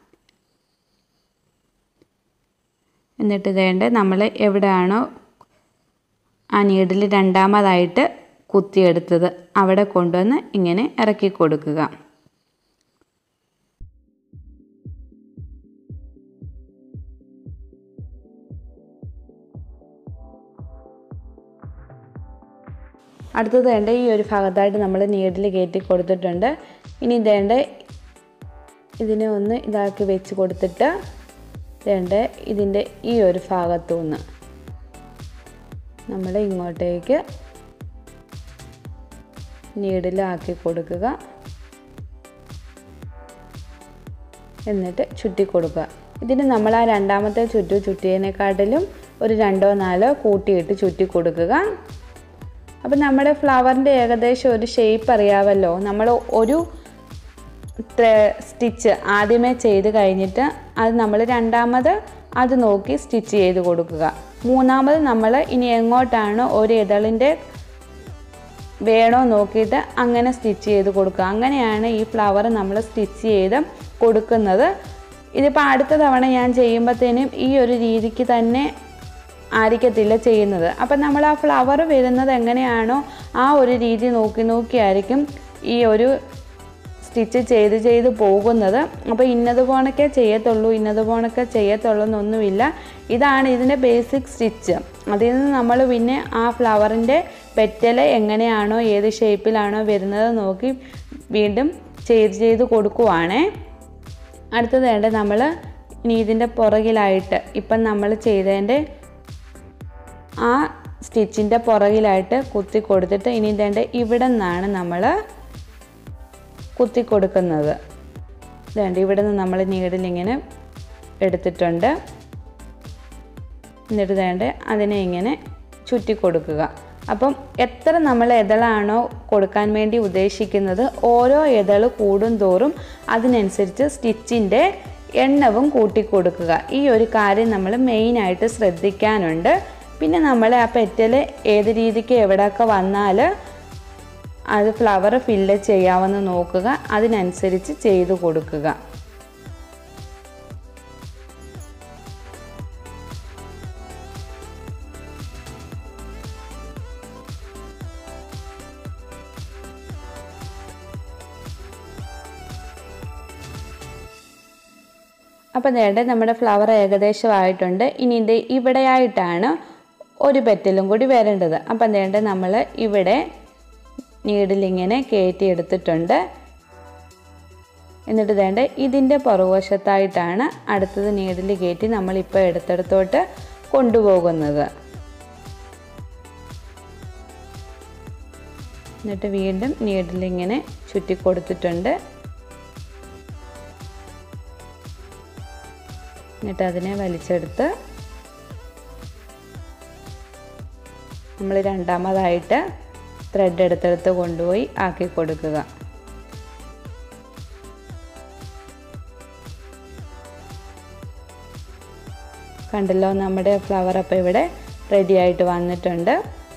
Speaker 2: എന്നിട്ട് വേണ്ട നമ്മൾ എവിടെയാണോ ആ നീഡിൽ രണ്ടാമതായിട്ട് കുത്തിയെടുത്തത് അവിടെ കൊണ്ടുവന്ന് ഇങ്ങനെ ഇറക്കി കൊടുക്കുക. അടുത്തത് വേണ്ട ഈ ഒരു ഭാഗത്തായിട്ട് നമ്മൾ നീഡിൽ കയറ്റി കൊടുത്തിട്ടുണ്ട്. ഇനി ഇതേണ്ട ഇതിനെ ഒന്ന് ഇതാക്കി വെച്ച് കൊടുത്തിട്ട് വേണ്ട ഇതിൻ്റെ ഈ ഒരു ഭാഗത്തു നിന്ന് നമ്മൾ ഇങ്ങോട്ടേക്ക് നീഡിലാക്കി കൊടുക്കുക. എന്നിട്ട് ചുറ്റി കൊടുക്കുക. ഇതിന് നമ്മൾ ആ രണ്ടാമത്തെ ചുറ്റു ചുറ്റിയതിനെക്കാട്ടിലും ഒരു രണ്ടോ നാലോ കൂട്ടിയിട്ട് ചുറ്റി കൊടുക്കുക. അപ്പം നമ്മുടെ ഫ്ലവറിൻ്റെ ഏകദേശം ഒരു ഷേപ്പ് അറിയാമല്ലോ. നമ്മൾ ഒരു സ്റ്റിച്ച് ആദ്യമേ ചെയ്ത് കഴിഞ്ഞിട്ട് അത് നമ്മൾ രണ്ടാമത് അത് നോക്കി സ്റ്റിച്ച് ചെയ്ത് കൊടുക്കുക. മൂന്നാമത് നമ്മൾ ഇനി എങ്ങോട്ടാണ് ഒരു ഇതളിൻ്റെ വേണോ നോക്കിയിട്ട് അങ്ങനെ സ്റ്റിച്ച് ചെയ്ത് കൊടുക്കുക. അങ്ങനെയാണ് ഈ ഫ്ലവർ നമ്മൾ സ്റ്റിച്ച് ചെയ്ത് കൊടുക്കുന്നത്. ഇതിപ്പോൾ അടുത്ത തവണ ഞാൻ ചെയ്യുമ്പോഴത്തേനും ഈ ഒരു രീതിക്ക് തന്നെ ആയിരിക്കത്തില്ല ചെയ്യുന്നത്. അപ്പം നമ്മൾ ആ ഫ്ലവർ വരുന്നത് എങ്ങനെയാണോ ആ ഒരു രീതി നോക്കി നോക്കിയായിരിക്കും ഈ ഒരു സ്റ്റിച്ച് ചെയ്ത് ചെയ്ത് പോകുന്നത്. അപ്പോൾ ഇന്നത് പോണൊക്കെ ചെയ്യത്തുള്ളൂ ഇന്നത് പോണൊക്കെ ചെയ്യത്തുള്ളൂ എന്നൊന്നുമില്ല. ഇതാണ് ഇതിൻ്റെ ബേസിക് സ്റ്റിച്ച്. അതിൽ നിന്ന് നമ്മൾ പിന്നെ ആ ഫ്ലവറിൻ്റെ പെറ്റൽ എങ്ങനെയാണോ ഏത് ഷേപ്പിലാണോ വരുന്നത് നോക്കി വീണ്ടും ചെയ്ത് ചെയ്ത് കൊടുക്കുവാണേ. അടുത്തത് വേണ്ട നമ്മൾ ഇനി ഇതിൻ്റെ പുറകിലായിട്ട് ഇപ്പം നമ്മൾ ചെയ്തതിൻ്റെ ആ സ്റ്റിച്ചിൻ്റെ പുറകിലായിട്ട് കുത്തി കൊടുത്തിട്ട് ഇനി ഇതേണ്ട ഇവിടെ നിന്നാണ് നമ്മൾ കുത്തി കൊടുക്കുന്നത്. ഇതേണ്ട ഇവിടെ നിന്ന് നമ്മൾ നീഡിലിങ്ങനെ എടുത്തിട്ടുണ്ട്. എന്നിട്ട് വേണ്ട അതിനെ ഇങ്ങനെ ചുറ്റി കൊടുക്കുക. അപ്പം എത്ര നമ്മൾ ഇതളാണോ കൊടുക്കാൻ വേണ്ടി ഉദ്ദേശിക്കുന്നത് ഓരോ ഇതൾ കൂടും തോറും അതിനനുസരിച്ച് സ്റ്റിച്ചിൻ്റെ എണ്ണവും കൂട്ടി കൊടുക്കുക. ഈ ഒരു കാര്യം നമ്മൾ മെയിനായിട്ട് ശ്രദ്ധിക്കാനുണ്ട്. പിന്നെ നമ്മൾ ആ പെറ്റൽ ഏത് രീതിക്ക് എവിടെയൊക്കെ വന്നാൽ അത് ഫ്ലവർ ഫില്ല് ചെയ്യാമെന്ന് നോക്കുക. അതിനനുസരിച്ച് ചെയ്തു കൊടുക്കുക. അപ്പോൾ നേടെ നമ്മുടെ ഫ്ലവർ ഏകദേശമായിട്ടുണ്ട്. ഇനി ഇത് ഇവിടെയായിട്ടാണ് ഒരു പെറ്റലും കൂടി വരേണ്ടത്. അപ്പം നേടെ നമ്മൾ ഇവിടെ നീഡിലിങ്ങനെ കയറ്റി എടുത്തിട്ടുണ്ട്. എന്നിട്ട് വേണ്ട ഇതിൻ്റെ പുറകുവശത്തായിട്ടാണ് അടുത്തത് നീഡിൽ കയറ്റി നമ്മളിപ്പോൾ എടുത്തെടുത്തോട്ട് കൊണ്ടുപോകുന്നത്. എന്നിട്ട് വീണ്ടും നീഡിലിങ്ങനെ ചുറ്റി കൊടുത്തിട്ടുണ്ട്. എന്നിട്ട് അതിനെ വലിച്ചെടുത്ത് നമ്മൾ രണ്ടാമതായിട്ട് ത്രെഡ് എടുത്തെടുത്ത് കൊണ്ടുപോയി ആക്കി കൊടുക്കുക. കണ്ടല്ലോ, നമ്മുടെ ഫ്ലവർ അപ്പോൾ ഇവിടെ റെഡി ആയിട്ട് വന്നിട്ടുണ്ട്.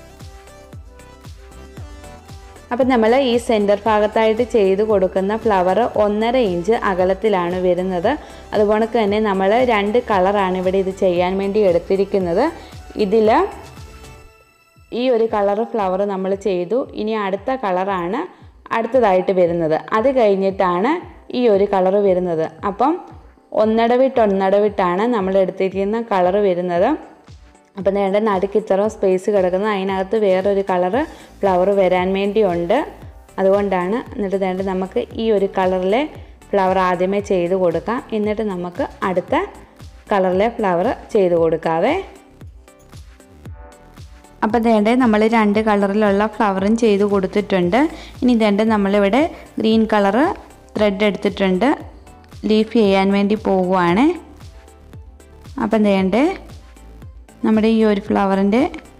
Speaker 2: അപ്പം നമ്മൾ ഈ സെൻറ്റർ ഭാഗത്തായിട്ട് ചെയ്ത് കൊടുക്കുന്ന ഫ്ലവർ ഒന്നര ഇഞ്ച് അകലത്തിലാണ് വരുന്നത്. അതുപോലെ തന്നെ നമ്മൾ രണ്ട് കളറാണ് ഇവിടെ ഇത് ചെയ്യാൻ വേണ്ടി എടുത്തിരിക്കുന്നത്. ഇതിൽ ഈ ഒരു കളർ ഫ്ലവർ നമ്മൾ ചെയ്തു. ഇനി അടുത്ത കളറാണ് അടുത്തതായിട്ട് വരുന്നത്. അത് കഴിഞ്ഞിട്ടാണ് ഈ ഒരു കളർ വരുന്നത്. അപ്പം ഒന്നടവിട്ട് ഒന്നടവിട്ടാണ് നമ്മൾ എടുത്തിരിക്കുന്ന കളർ വരുന്നത്. അപ്പം നേരെ നടുക്ക് ഇത്ര സ്പേസ് കിടക്കുന്നത്, അതിനകത്ത് വേറൊരു കളറ് ഫ്ലവർ വരാൻ വേണ്ടിയുണ്ട്. അതുകൊണ്ടാണ്. എന്നിട്ട് നേരെ നമുക്ക് ഈ ഒരു കളറിലെ ഫ്ലവർ ആദ്യമേ ചെയ്ത് കൊടുക്കാം. എന്നിട്ട് നമുക്ക് അടുത്ത കളറിലെ ഫ്ലവർ ചെയ്ത് കൊടുക്കാവേ. അപ്പോൾ ഇതേണ്ട നമ്മൾ രണ്ട് കളറിലുള്ള ഫ്ലവറും ചെയ്ത് കൊടുത്തിട്ടുണ്ട്. ഇനി ഇതേണ്ട നമ്മളിവിടെ ഗ്രീൻ കളറ് ത്രെഡ് എടുത്തിട്ടുണ്ട്. ലീഫ് ചെയ്യാൻ വേണ്ടി പോകുവാണ്. അപ്പം ഇതേണ്ട നമ്മുടെ ഈ ഒരു ഫ്ലവറിൻ്റെ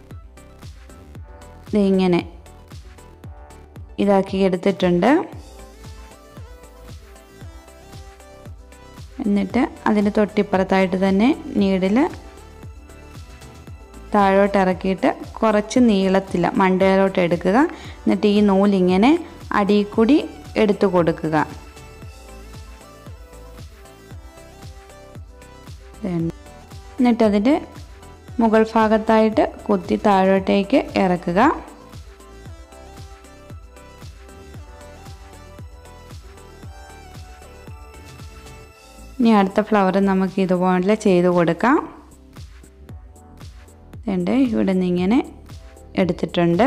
Speaker 2: ഇങ്ങനെ ഇതാക്കി എടുത്തിട്ടുണ്ട്. എന്നിട്ട് അതിന് തൊട്ടിപ്പുറത്തായിട്ട് തന്നെ നീഡിൽ താഴോട്ട് ഇറക്കിയിട്ട് കുറച്ച് നീളത്തിൽ മണ്ടയിലോട്ട് എടുക്കുക. എന്നിട്ട് ഈ നൂലിങ്ങനെ അടിയിൽ കൂടി എടുത്തു കൊടുക്കുക. എന്നിട്ടതിൻ്റെ മുകൾ ഭാഗത്തായിട്ട് കുത്തി താഴോട്ടേക്ക് ഇറക്കുക. ഇനി അടുത്ത ഫ്ലവർ നമുക്ക് ഇതുപോലെ ചെയ്ത് കൊടുക്കാം. ഉണ്ട് ഇവിടെ നിന്ന് ഇങ്ങനെ എടുത്തിട്ടുണ്ട്.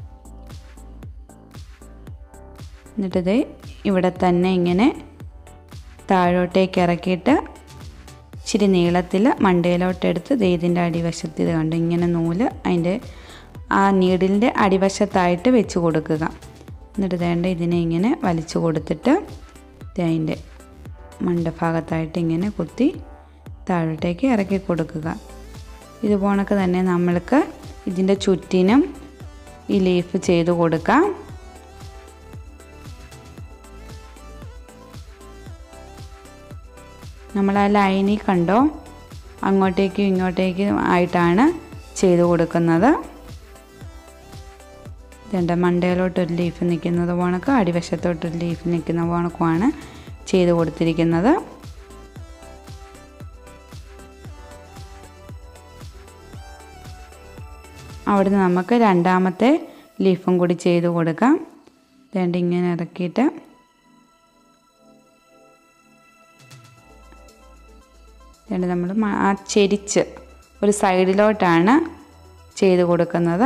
Speaker 2: എന്നിട്ടിത് ഇവിടെ തന്നെ ഇങ്ങനെ താഴോട്ടേക്ക് ഇറക്കിയിട്ട് ഇച്ചിരി നീളത്തിൽ മണ്ടയിലോട്ടെടുത്ത് ഇതിൻ്റെ അടിവശത്ത് ഇത് കണ്ട് ഇങ്ങനെ നൂല് അതിൻ്റെ ആ നീഡിലിൻ്റെ അടിവശത്തായിട്ട് വെച്ച് കൊടുക്കുക. എന്നിട്ട് വേണ്ട ഇതിനെ ഇങ്ങനെ വലിച്ചു കൊടുത്തിട്ട് അതിൻ്റെ മണ്ടഭാഗത്തായിട്ട് ഇങ്ങനെ കുത്തി താഴോട്ടേക്ക് ഇറക്കി കൊടുക്കുക. ഇതുപോണക്ക് തന്നെ നമ്മൾക്ക് ഇതിൻ്റെ ചുറ്റിനും ഈ ലീഫ് ചെയ്ത് കൊടുക്കാം. നമ്മൾ ആ ലൈനിൽ കണ്ടോ, അങ്ങോട്ടേക്കും ഇങ്ങോട്ടേക്കും ആയിട്ടാണ് ചെയ്ത് കൊടുക്കുന്നത്. ഇതെൻ്റെ മണ്ടയിലോട്ടൊരു ലീഫ് നിൽക്കുന്നത് പോണക്ക് അടിവശത്തോട്ടൊരു ലീഫ് നിൽക്കുന്ന പോണക്കുമാണ് ചെയ്ത് കൊടുത്തിരിക്കുന്നത്. അവിടുന്ന് നമുക്ക് രണ്ടാമത്തെ ലീഫും കൂടി ചെയ്ത് കൊടുക്കാം. ഇതേണ്ട ഇങ്ങനെ ഇറക്കിയിട്ട് ഇതേണ്ട നമ്മൾ ആ ചെരിച്ച് ഒരു സൈഡിലോട്ടാണ് ചെയ്ത് കൊടുക്കുന്നത്.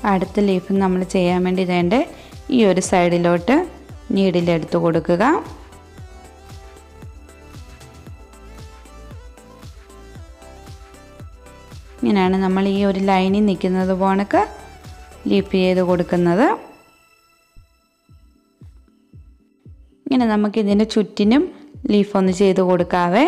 Speaker 2: അടുത്ത ലീഫ് നമ്മൾ ചെയ്യാൻ വേണ്ടി വേണ്ട ഈ ഒരു സൈഡിലോട്ട് നീഡിലെടുത്ത് കൊടുക്കുക. ഇങ്ങനെയാണ് നമ്മൾ ഈ ഒരു ലൈനിൽ നിൽക്കുന്നത് പോണക്ക് ലീഫ് ചെയ്ത് കൊടുക്കുന്നത്. ഇങ്ങനെ നമുക്ക് ഇതിൻ്റെ ചുറ്റിനും ലീഫ് ഒന്ന് ചെയ്ത് കൊടുക്കാവേ.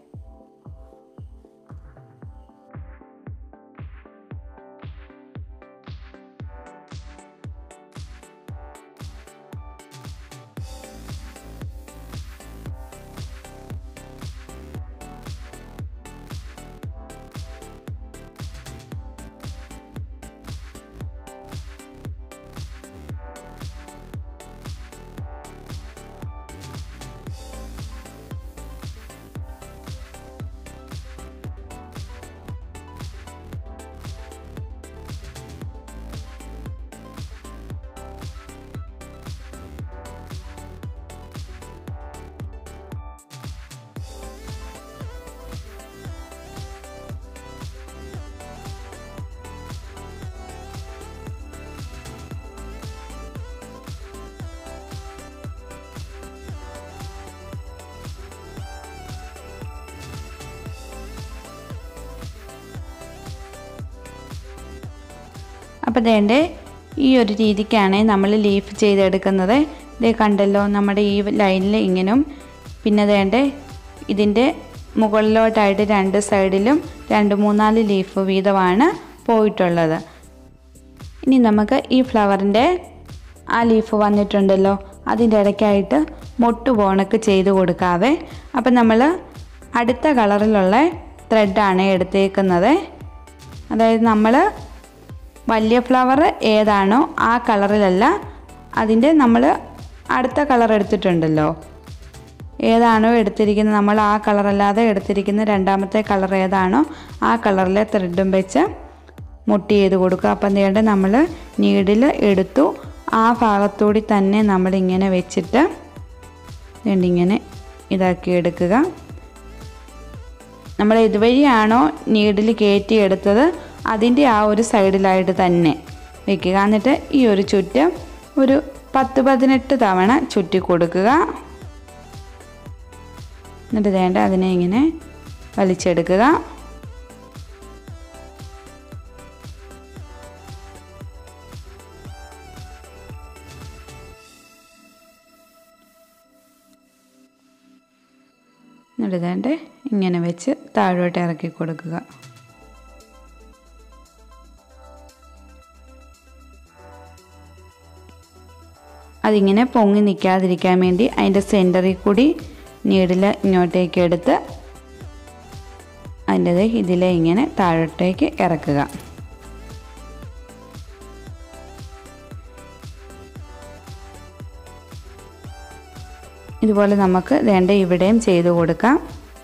Speaker 2: അപ്പോൾ വേണ്ടേ ഈ ഒരു രീതിക്കാണ് നമ്മൾ ലീഫ് ചെയ്തെടുക്കുന്നത്. ഇതേ കണ്ടല്ലോ, നമ്മുടെ ഈ ലൈനിൽ ഇങ്ങനും പിന്നെ വേണ്ടേ ഇതിൻ്റെ മുകളിലോട്ടായിട്ട് രണ്ട് സൈഡിലും രണ്ട് മൂന്നാല് ലീഫ് വീതമാണ് പോയിട്ടുള്ളത്. ഇനി നമുക്ക് ഈ ഫ്ലവറിൻ്റെ ആ ലീഫ് വന്നിട്ടുണ്ടല്ലോ അതിൻ്റെ ഇടയ്ക്കായിട്ട് മൊട്ട് പോണക്ക് ചെയ്ത് കൊടുക്കാവേ. അപ്പം നമ്മൾ അടുത്ത കളറിലുള്ള ത്രെഡാണ് എടുത്തേക്കുന്നത്. അതായത് നമ്മൾ വലിയ ഫ്ലവർ ഏതാണോ ആ കളറിലല്ല, അതിൻ്റെ നമ്മൾ അടുത്ത കളർ എടുത്തിട്ടുണ്ടല്ലോ, ഏതാണോ എടുത്തിരിക്കുന്നത് നമ്മൾ ആ കളറല്ലാതെ എടുത്തിരിക്കുന്ന രണ്ടാമത്തെ കളർ ഏതാണോ ആ കളറിലെ ത്രെഡും വെച്ച് മുട്ടി ചെയ്ത് കൊടുക്കുക. അപ്പം എന്ത് നമ്മൾ നീഡിൽ എടുത്തു ആ ഭാഗത്തൂടി തന്നെ നമ്മളിങ്ങനെ വെച്ചിട്ട് ഇങ്ങനെ ഇതാക്കി എടുക്കുക. നമ്മൾ ഇതുവഴിയാണോ നീഡിൽ കയറ്റി എടുത്തത് അതിൻ്റെ ആ ഒരു സൈഡിലായിട്ട് തന്നെ വയ്ക്കുക. എന്നിട്ട് ഈ ഒരു ചുറ്റും ഒരു പത്ത് പതിനെട്ട് തവണ ചുറ്റി കൊടുക്കുക. എന്നിട്ട് വേണ്ട അതിനെ ഇങ്ങനെ വലിച്ചെടുക്കുക. എന്നിട്ട് വേണ്ട ഇങ്ങനെ വെച്ച് താഴോട്ട് ഇറക്കി കൊടുക്കുക. അതിങ്ങനെ പൊങ്ങി നിൽക്കാതിരിക്കാൻ വേണ്ടി അതിൻ്റെ സെൻറ്ററിൽ കൂടി നീഡിൽ ഇങ്ങോട്ടേക്ക് എടുത്ത് അതിൻ്റെത് ഇതിലെ ഇങ്ങനെ താഴോട്ടേക്ക് ഇറക്കുക. ഇതുപോലെ നമുക്ക് വേണ്ട ഇവിടെയും ചെയ്ത് കൊടുക്കാം.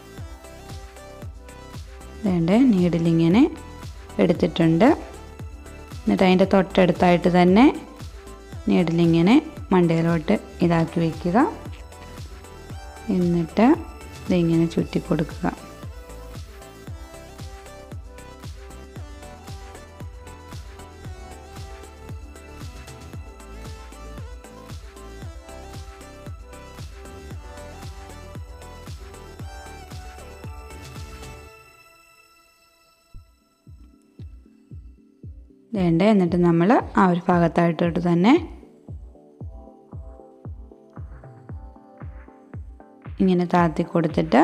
Speaker 2: വേണ്ട നീഡിലിങ്ങനെ എടുത്തിട്ടുണ്ട്. എന്നിട്ട് അതിൻ്റെ തൊട്ടടുത്തായിട്ട് തന്നെ നീഡിലിങ്ങനെ മണ്ടയിലോട്ട് ഇതാക്കി വയ്ക്കുക. എന്നിട്ട് ഇതിങ്ങനെ ചുറ്റി കൊടുക്കുക. വേണ്ട എന്നിട്ട് നമ്മൾ ആ ഒരു ഭാഗത്തായിട്ടോട്ട് തന്നെ ഇങ്ങനെ താത്തി കൊടുത്തിട്ട്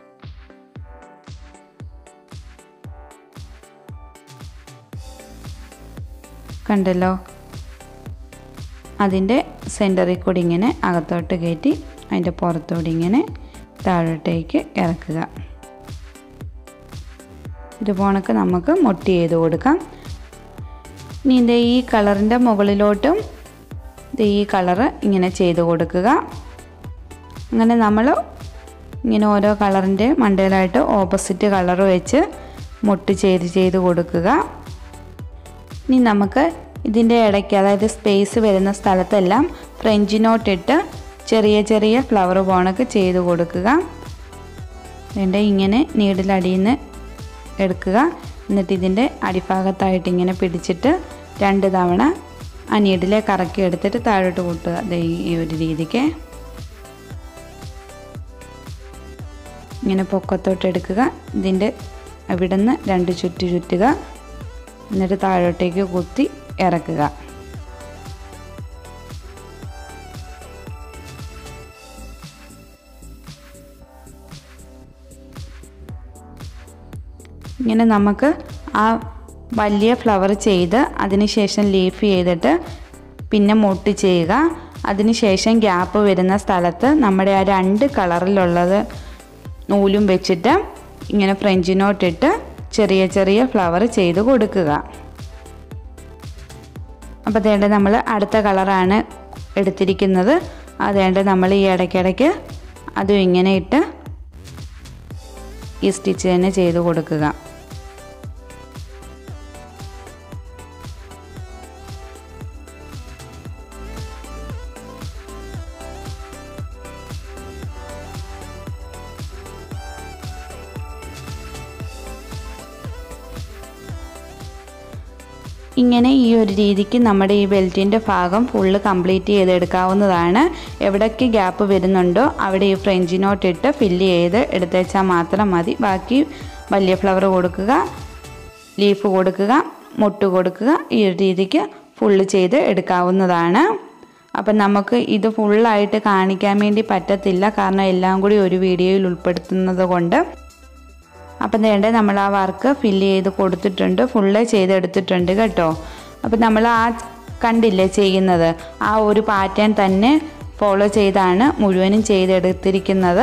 Speaker 2: കണ്ടല്ലോ അതിൻ്റെ സെൻറ്ററിൽ കൂടി ഇങ്ങനെ അകത്തോട്ട് കയറ്റി അതിൻ്റെ പുറത്തോട്ട് ഇങ്ങനെ താഴോട്ടേക്ക് ഇറക്കുക. ഇതുപോണക്ക് നമുക്ക് മുട്ടി ചെയ്ത് കൊടുക്കാം. ഇനി ഇതിൻ്റെ ഈ കളറിൻ്റെ മുകളിലോട്ടും ഇത് ഈ കളറ് ഇങ്ങനെ ചെയ്ത് കൊടുക്കുക. അങ്ങനെ നമ്മൾ ഇങ്ങനെ ഓരോ കളറിൻ്റെ മണ്ടയിലായിട്ട് ഓപ്പോസിറ്റ് കളർ വെച്ച് മുട്ടി ചെയ്ത് ചെയ്ത് കൊടുക്കുക. ഇനി നമുക്ക് ഇതിൻ്റെ ഇടയ്ക്ക് അതായത് സ്പേസ് വരുന്ന സ്ഥലത്തെല്ലാം ഫ്രഞ്ച് നോട്ടിട്ട് ചെറിയ ചെറിയ ഫ്ലവർ പോണൊക്കെ ചെയ്ത് കൊടുക്കുക. വേണ്ട ഇങ്ങനെ നീഡിലടിയിൽ നിന്ന് എടുക്കുക. എന്നിട്ട് ഇതിൻ്റെ അടിഭാഗത്തായിട്ട് ഇങ്ങനെ പിടിച്ചിട്ട് രണ്ട് തവണ ആ നീഡിലെ കറക്കി എടുത്തിട്ട് താഴോട്ട് കൂട്ടുക. ദേ ഈ ഒരു രീതിക്ക് ഇങ്ങനെ പൊക്കത്തോട്ട് എടുക്കുക. ഇതിൻ്റെ അവിടെ നിന്ന് രണ്ട് ചുറ്റ് ചുറ്റുക. എന്നിട്ട് താഴോട്ടേക്ക് കുത്തി ഇറക്കുക. ഇങ്ങനെ നമുക്ക് ആ വലിയ ഫ്ലവർ ചെയ്ത് അതിനുശേഷം ലീഫ് ചെയ്തിട്ട് പിന്നെ മൊട്ട് ചെയ്യുക. അതിനുശേഷം ഗ്യാപ്പ് വരുന്ന സ്ഥലത്ത് നമ്മുടെ ആ രണ്ട് കളറിലുള്ളത് നൂലും വെച്ചിട്ട് ഇങ്ങനെ ഫ്രഞ്ച് നോട്ടിട്ട് ചെറിയ ചെറിയ ഫ്ലവർ ചെയ്ത് കൊടുക്കുക. അപ്പോൾ അതേണ്ട നമ്മൾ അടുത്ത കളറാണ് എടുത്തിരിക്കുന്നത്. അതേണ്ട നമ്മൾ ഈ ഇടയ്ക്കിടയ്ക്ക് അതും ഇങ്ങനെ ഇട്ട് ഈ സ്റ്റിച്ച് തന്നെ ചെയ്ത് കൊടുക്കുക. ഇങ്ങനെ ഈ ഒരു രീതിക്ക് നമ്മുടെ ഈ ബെൽറ്റിൻ്റെ ഭാഗം ഫുള്ള് കംപ്ലീറ്റ് ചെയ്തെടുക്കാവുന്നതാണ്. എവിടേക്ക് ഗ്യാപ്പ് വരുന്നുണ്ടോ അവിടെ ഈ ഫ്രഞ്ച് നോട്ട് ഇട്ട് ഫില്ല് ചെയ്ത് എടുത്തേച്ചാൽ മാത്രം മതി. ബാക്കി വലിയ ഫ്ലവർ കൊടുക്കുക, ലീഫ് കൊടുക്കുക, മുട്ട് കൊടുക്കുക. ഈ ഒരു രീതിക്ക് ഫുള്ള് ചെയ്ത് എടുക്കാവുന്നതാണ്. അപ്പം നമുക്ക് ഇത് ഫുള്ളായിട്ട് കാണിക്കാൻ വേണ്ടി പറ്റത്തില്ല, കാരണം എല്ലാം കൂടി ഒരു വീഡിയോയിൽ ഉൾപ്പെടുത്തുന്നത് കൊണ്ട്. അപ്പം വേണ്ട നമ്മൾ ആ വർക്ക് ഫില്ല് ചെയ്ത് കൊടുത്തിട്ടുണ്ട്, ഫുള്ള് ചെയ്തെടുത്തിട്ടുണ്ട് കേട്ടോ. അപ്പം നമ്മൾ ആ കണ്ടില്ലേ ചെയ്യുന്നത്, ആ ഒരു പാറ്റേൺ തന്നെ ഫോളോ ചെയ്താണ് മുഴുവനും ചെയ്തെടുത്തിരിക്കുന്നത്.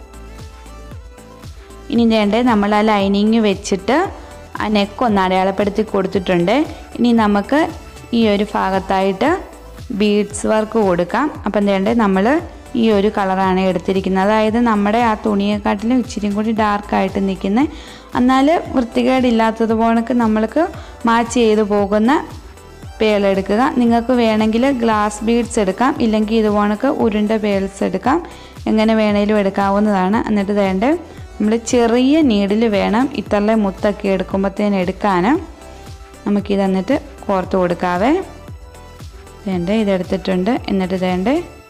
Speaker 2: ഇനി വേണ്ടേ നമ്മൾ ആ ലൈനിങ് വെച്ചിട്ട് ആ നെക്ക് ഒന്ന് അടയാളപ്പെടുത്തി കൊടുത്തിട്ടുണ്ട്. ഇനി നമുക്ക് ഈ ഒരു ഭാഗത്തായിട്ട് ബീഡ്സ് വർക്ക് കൊടുക്കാം. അപ്പം വേണ്ടേ നമ്മൾ ഈ ഒരു കളറാണ് എടുത്തിരിക്കുന്നത്. അതായത് നമ്മുടെ ആ തുണിയെക്കാട്ടിലും ഇച്ചിരി കൂടി ഡാർക്കായിട്ട് നിൽക്കുന്ന, എന്നാൽ വൃത്തികേടില്ലാത്തത് പോലൊക്കെ നമ്മൾക്ക് മാച്ച് ചെയ്ത് പോകുന്ന പേളെടുക്കുക. നിങ്ങൾക്ക് വേണമെങ്കിൽ ഗ്ലാസ് ബീഡ്സ് എടുക്കാം, ഇല്ലെങ്കിൽ ഇതുപോലൊക്കെ ഉരുണ്ട പേൾസ് എടുക്കാം. എങ്ങനെ വേണേലും എടുക്കാവുന്നതാണ്. എന്നിട്ട് വേണ്ട നമ്മൾ ചെറിയ നീഡിൽ വേണം ഇത്രയും മുത്തൊക്കെ എടുക്കുമ്പോഴത്തേന് എടുക്കാൻ. നമുക്കിത് എന്നിട്ട് കോർത്ത് കൊടുക്കാവേ. വേണ്ട ഇതെടുത്തിട്ടുണ്ട്. എന്നിട്ട് വേണ്ട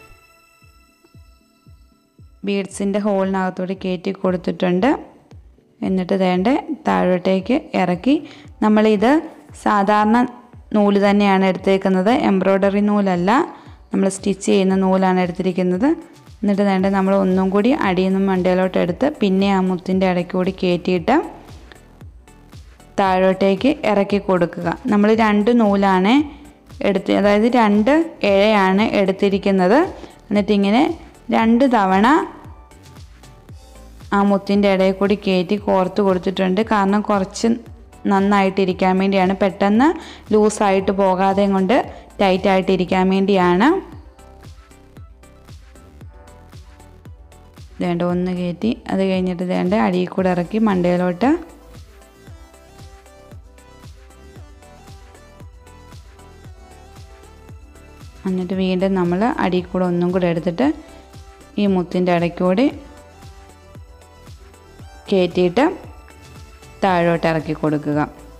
Speaker 2: ബീഡ്സിൻ്റെ ഹോളിനകത്തോട് കയറ്റി കൊടുത്തിട്ടുണ്ട്. എന്നിട്ട് വേണ്ട താഴോട്ടേക്ക് ഇറക്കി. നമ്മളിത് സാധാരണ നൂല് തന്നെയാണ് എടുത്തേക്കുന്നത്, എംബ്രോയ്ഡറി നൂലല്ല, നമ്മൾ സ്റ്റിച്ച് ചെയ്യുന്ന നൂലാണ് എടുത്തിരിക്കുന്നത്. എന്നിട്ട് വേണ്ട നമ്മൾ ഒന്നും കൂടി അടിയിൽ നിന്നും മണ്ടയിലോട്ട് എടുത്ത് പിന്നെ ആ മുത്തിൻ്റെ ഇടയ്ക്ക് കൂടി കയറ്റിയിട്ട് താഴോട്ടേക്ക് ഇറക്കി കൊടുക്കുക. നമ്മൾ രണ്ട് നൂലാണ് എടുത്ത്, അതായത് രണ്ട് ഇഴയാണ് എടുത്തിരിക്കുന്നത്. എന്നിട്ടിങ്ങനെ രണ്ട് തവണ ആ മുത്തിൻ്റെ ഇടയിൽ കൂടി കയറ്റി കോർത്ത് കൊടുത്തിട്ടുണ്ട്. കാരണം കുറച്ച് നന്നായിട്ടിരിക്കാൻ വേണ്ടിയാണ്, പെട്ടെന്ന് ലൂസായിട്ട് പോകാതെ കൊണ്ട് ടൈറ്റായിട്ടിരിക്കാൻ വേണ്ടിയാണ്. വേണ്ട ഒന്ന് കയറ്റി അത് കഴിഞ്ഞിട്ട് വേണ്ട അടിയിൽ കൂടെ ഇറക്കി മണ്ടയിലോട്ട് എന്നിട്ട് വീണ്ടും നമ്മൾ അടിയിൽ കൂടെ ഒന്നും കൂടെ എടുത്തിട്ട് ഈ മുത്തിൻ്റെ ഇടയ്ക്കൂടി കയറ്റിയിട്ട് താഴോട്ട് ഇറക്കി കൊടുക്കുക.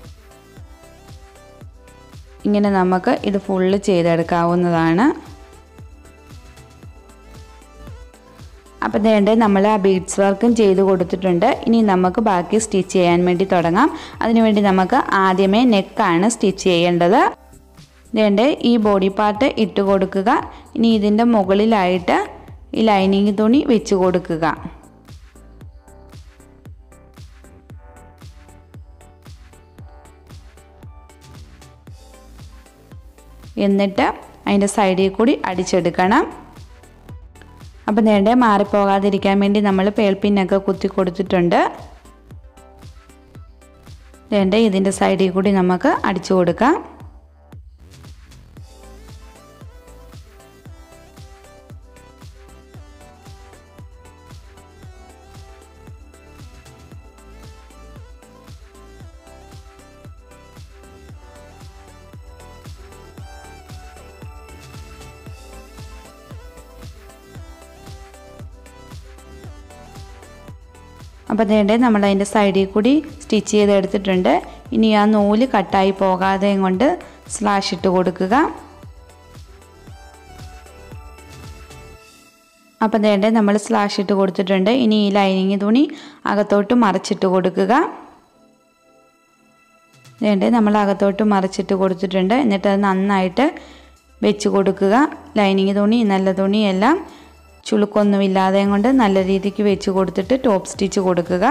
Speaker 2: ഇങ്ങനെ നമുക്ക് ഇത് ഫുള്ള് ചെയ്തെടുക്കാവുന്നതാണ്. അപ്പം വേണ്ട നമ്മൾ ആ ബീഡ്സ് വർക്കും ചെയ്ത് കൊടുത്തിട്ടുണ്ട്. ഇനി നമുക്ക് ബാക്കി സ്റ്റിച്ച് ചെയ്യാൻ വേണ്ടി തുടങ്ങാം. അതിനുവേണ്ടി നമുക്ക് ആദ്യമേ നെക്കാണ് സ്റ്റിച്ച് ചെയ്യേണ്ടത്. വേണ്ട ഈ ബോഡി പാർട്ട് ഇട്ട് കൊടുക്കുക. ഇനി ഇതിൻ്റെ മുകളിലായിട്ട് ഈ ലൈനിങ് തുണി വെച്ച് കൊടുക്കുക. എന്നിട്ട് അതിൻ്റെ സൈഡിൽ കൂടി അടിച്ചെടുക്കണം. അപ്പം വേണ്ട മാറിപ്പോകാതിരിക്കാൻ വേണ്ടി നമ്മൾ പേൾപ്പിന്നൊക്കെ കുത്തി കൊടുത്തിട്ടുണ്ട്. വേണ്ട ഇതിൻ്റെ സൈഡിൽ കൂടി നമുക്ക് അടിച്ചു കൊടുക്കാം. അപ്പോൾ അതേണ്ടേ നമ്മൾ അതിൻ്റെ സൈഡിൽ കൂടി സ്റ്റിച്ച് ചെയ്തെടുത്തിട്ടുണ്ട്. ഇനി ആ നൂല് കട്ടായി പോകാതെ കൊണ്ട് സ്ലാഷ് ഇട്ട് കൊടുക്കുക. അപ്പം വേണ്ടേ നമ്മൾ സ്ലാഷ് ഇട്ട് കൊടുത്തിട്ടുണ്ട്. ഇനി ഈ ലൈനിങ് തുണി അകത്തോട്ട് മറിച്ചിട്ട് കൊടുക്കുക. വേണ്ടേ നമ്മൾ അകത്തോട്ട് മറിച്ചിട്ട് കൊടുത്തിട്ടുണ്ട്. എന്നിട്ട് അത് നന്നായിട്ട് വെച്ച് കൊടുക്കുക. ലൈനിങ് തുണി നല്ല തുണിയെല്ലാം ചുളുക്കൊന്നുമില്ലാതെ കൊണ്ട് നല്ല രീതിക്ക് വെച്ച് കൊടുത്തിട്ട് ടോപ്പ് സ്റ്റിച്ച് കൊടുക്കുക.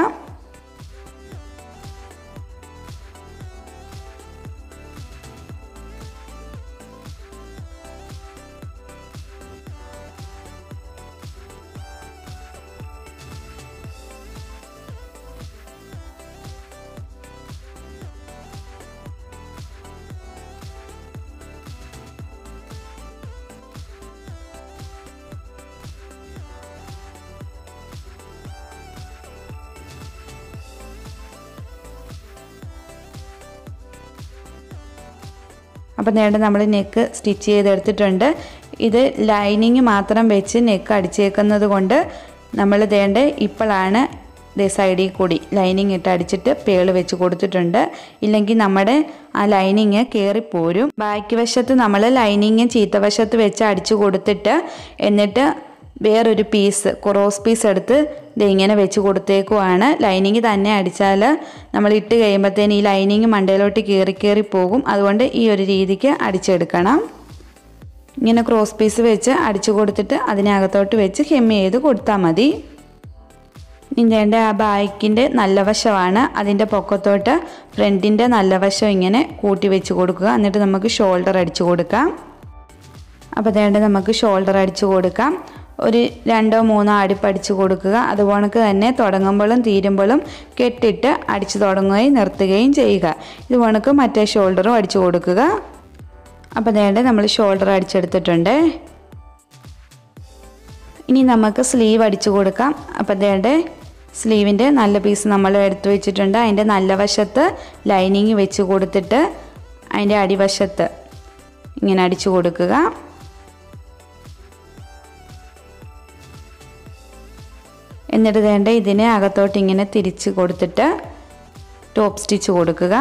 Speaker 2: അപ്പം നേരെ നമ്മൾ നെക്ക് സ്റ്റിച്ച് ചെയ്തെടുത്തിട്ടുണ്ട്. ഇത് ലൈനിങ് മാത്രം വെച്ച് നെക്ക് അടിച്ചേക്കുന്നത് കൊണ്ട് നമ്മൾ ദേണ്ട ഇപ്പോഴാണ് ദേ സൈഡിൽ കൂടി ലൈനിങ് ഇട്ട് അടിച്ചിട്ട് പേള് വെച്ച് കൊടുത്തിട്ടുണ്ട്. ഇല്ലെങ്കിൽ നമ്മുടെ ആ ലൈനിങ് കയറിപ്പോരും. ബാക്ക് വശത്ത് നമ്മൾ ലൈനിങ് ചീത്തവശത്ത് വെച്ച് അടിച്ചു കൊടുത്തിട്ട് എന്നിട്ട് വേറൊരു പീസ് ക്രോസ് പീസ് എടുത്ത് ഇത് ഇങ്ങനെ വെച്ച് കൊടുത്തേക്കുവാണ്. ലൈനിങ് തന്നെ അടിച്ചാൽ നമ്മൾ ഇട്ട് കഴിയുമ്പോഴത്തേന് ഈ ലൈനിങ് മണ്ടയിലോട്ട് കയറി കയറി പോകും. അതുകൊണ്ട് ഈ ഒരു രീതിക്ക് അടിച്ചെടുക്കണം. ഇങ്ങനെ ക്രോസ് പീസ് വെച്ച് അടിച്ചു കൊടുത്തിട്ട് അതിനകത്തോട്ട് വെച്ച് ഹെം ചെയ്ത് കൊടുത്താൽ മതി. ഇതിൻ്റെ ആ ബാക്കിൻ്റെ നല്ല വശമാണ്. അതിൻ്റെ പൊക്കത്തോട്ട് ഫ്രണ്ടിൻ്റെ നല്ല വശം ഇങ്ങനെ കൂട്ടി വെച്ച് കൊടുക്കുക. എന്നിട്ട് നമുക്ക് ഷോൾഡർ അടിച്ചു കൊടുക്കാം. അപ്പോൾ അതേണ്ട നമുക്ക് ഷോൾഡർ അടിച്ചു കൊടുക്കാം. ഒരു രണ്ടോ മൂന്നോ അടിപ്പടിച്ച് കൊടുക്കുക. അതുപോലെ തന്നെ തുടങ്ങുമ്പോഴും തീരുമ്പോഴും കെട്ടിട്ട് അടിച്ചു തുടങ്ങുകയും നിർത്തുകയും ചെയ്യുക. ഇതുപോലെ മറ്റേ ഷോൾഡറും അടിച്ചു കൊടുക്കുക. അപ്പോൾ അതേണ്ട നമ്മൾ ഷോൾഡർ അടിച്ചെടുത്തിട്ടുണ്ട്. ഇനി നമുക്ക് സ്ലീവ് അടിച്ചു കൊടുക്കാം. അപ്പോൾ അതേണ്ട സ്ലീവിൻ്റെ നല്ല പീസ് നമ്മൾ എടുത്തു വെച്ചിട്ടുണ്ട്. അതിൻ്റെ നല്ല വശത്ത് ലൈനിങ് വെച്ച് കൊടുത്തിട്ട് അതിൻ്റെ അടിവശത്ത് ഇങ്ങനെ അടിച്ചു കൊടുക്കുക. എന്നിട്ട് വേണ്ട ഇതിനെ അകത്തോട്ട് ഇങ്ങനെ തിരിച്ച് കൊടുത്തിട്ട് ടോപ്പ് സ്റ്റിച്ച് കൊടുക്കുക.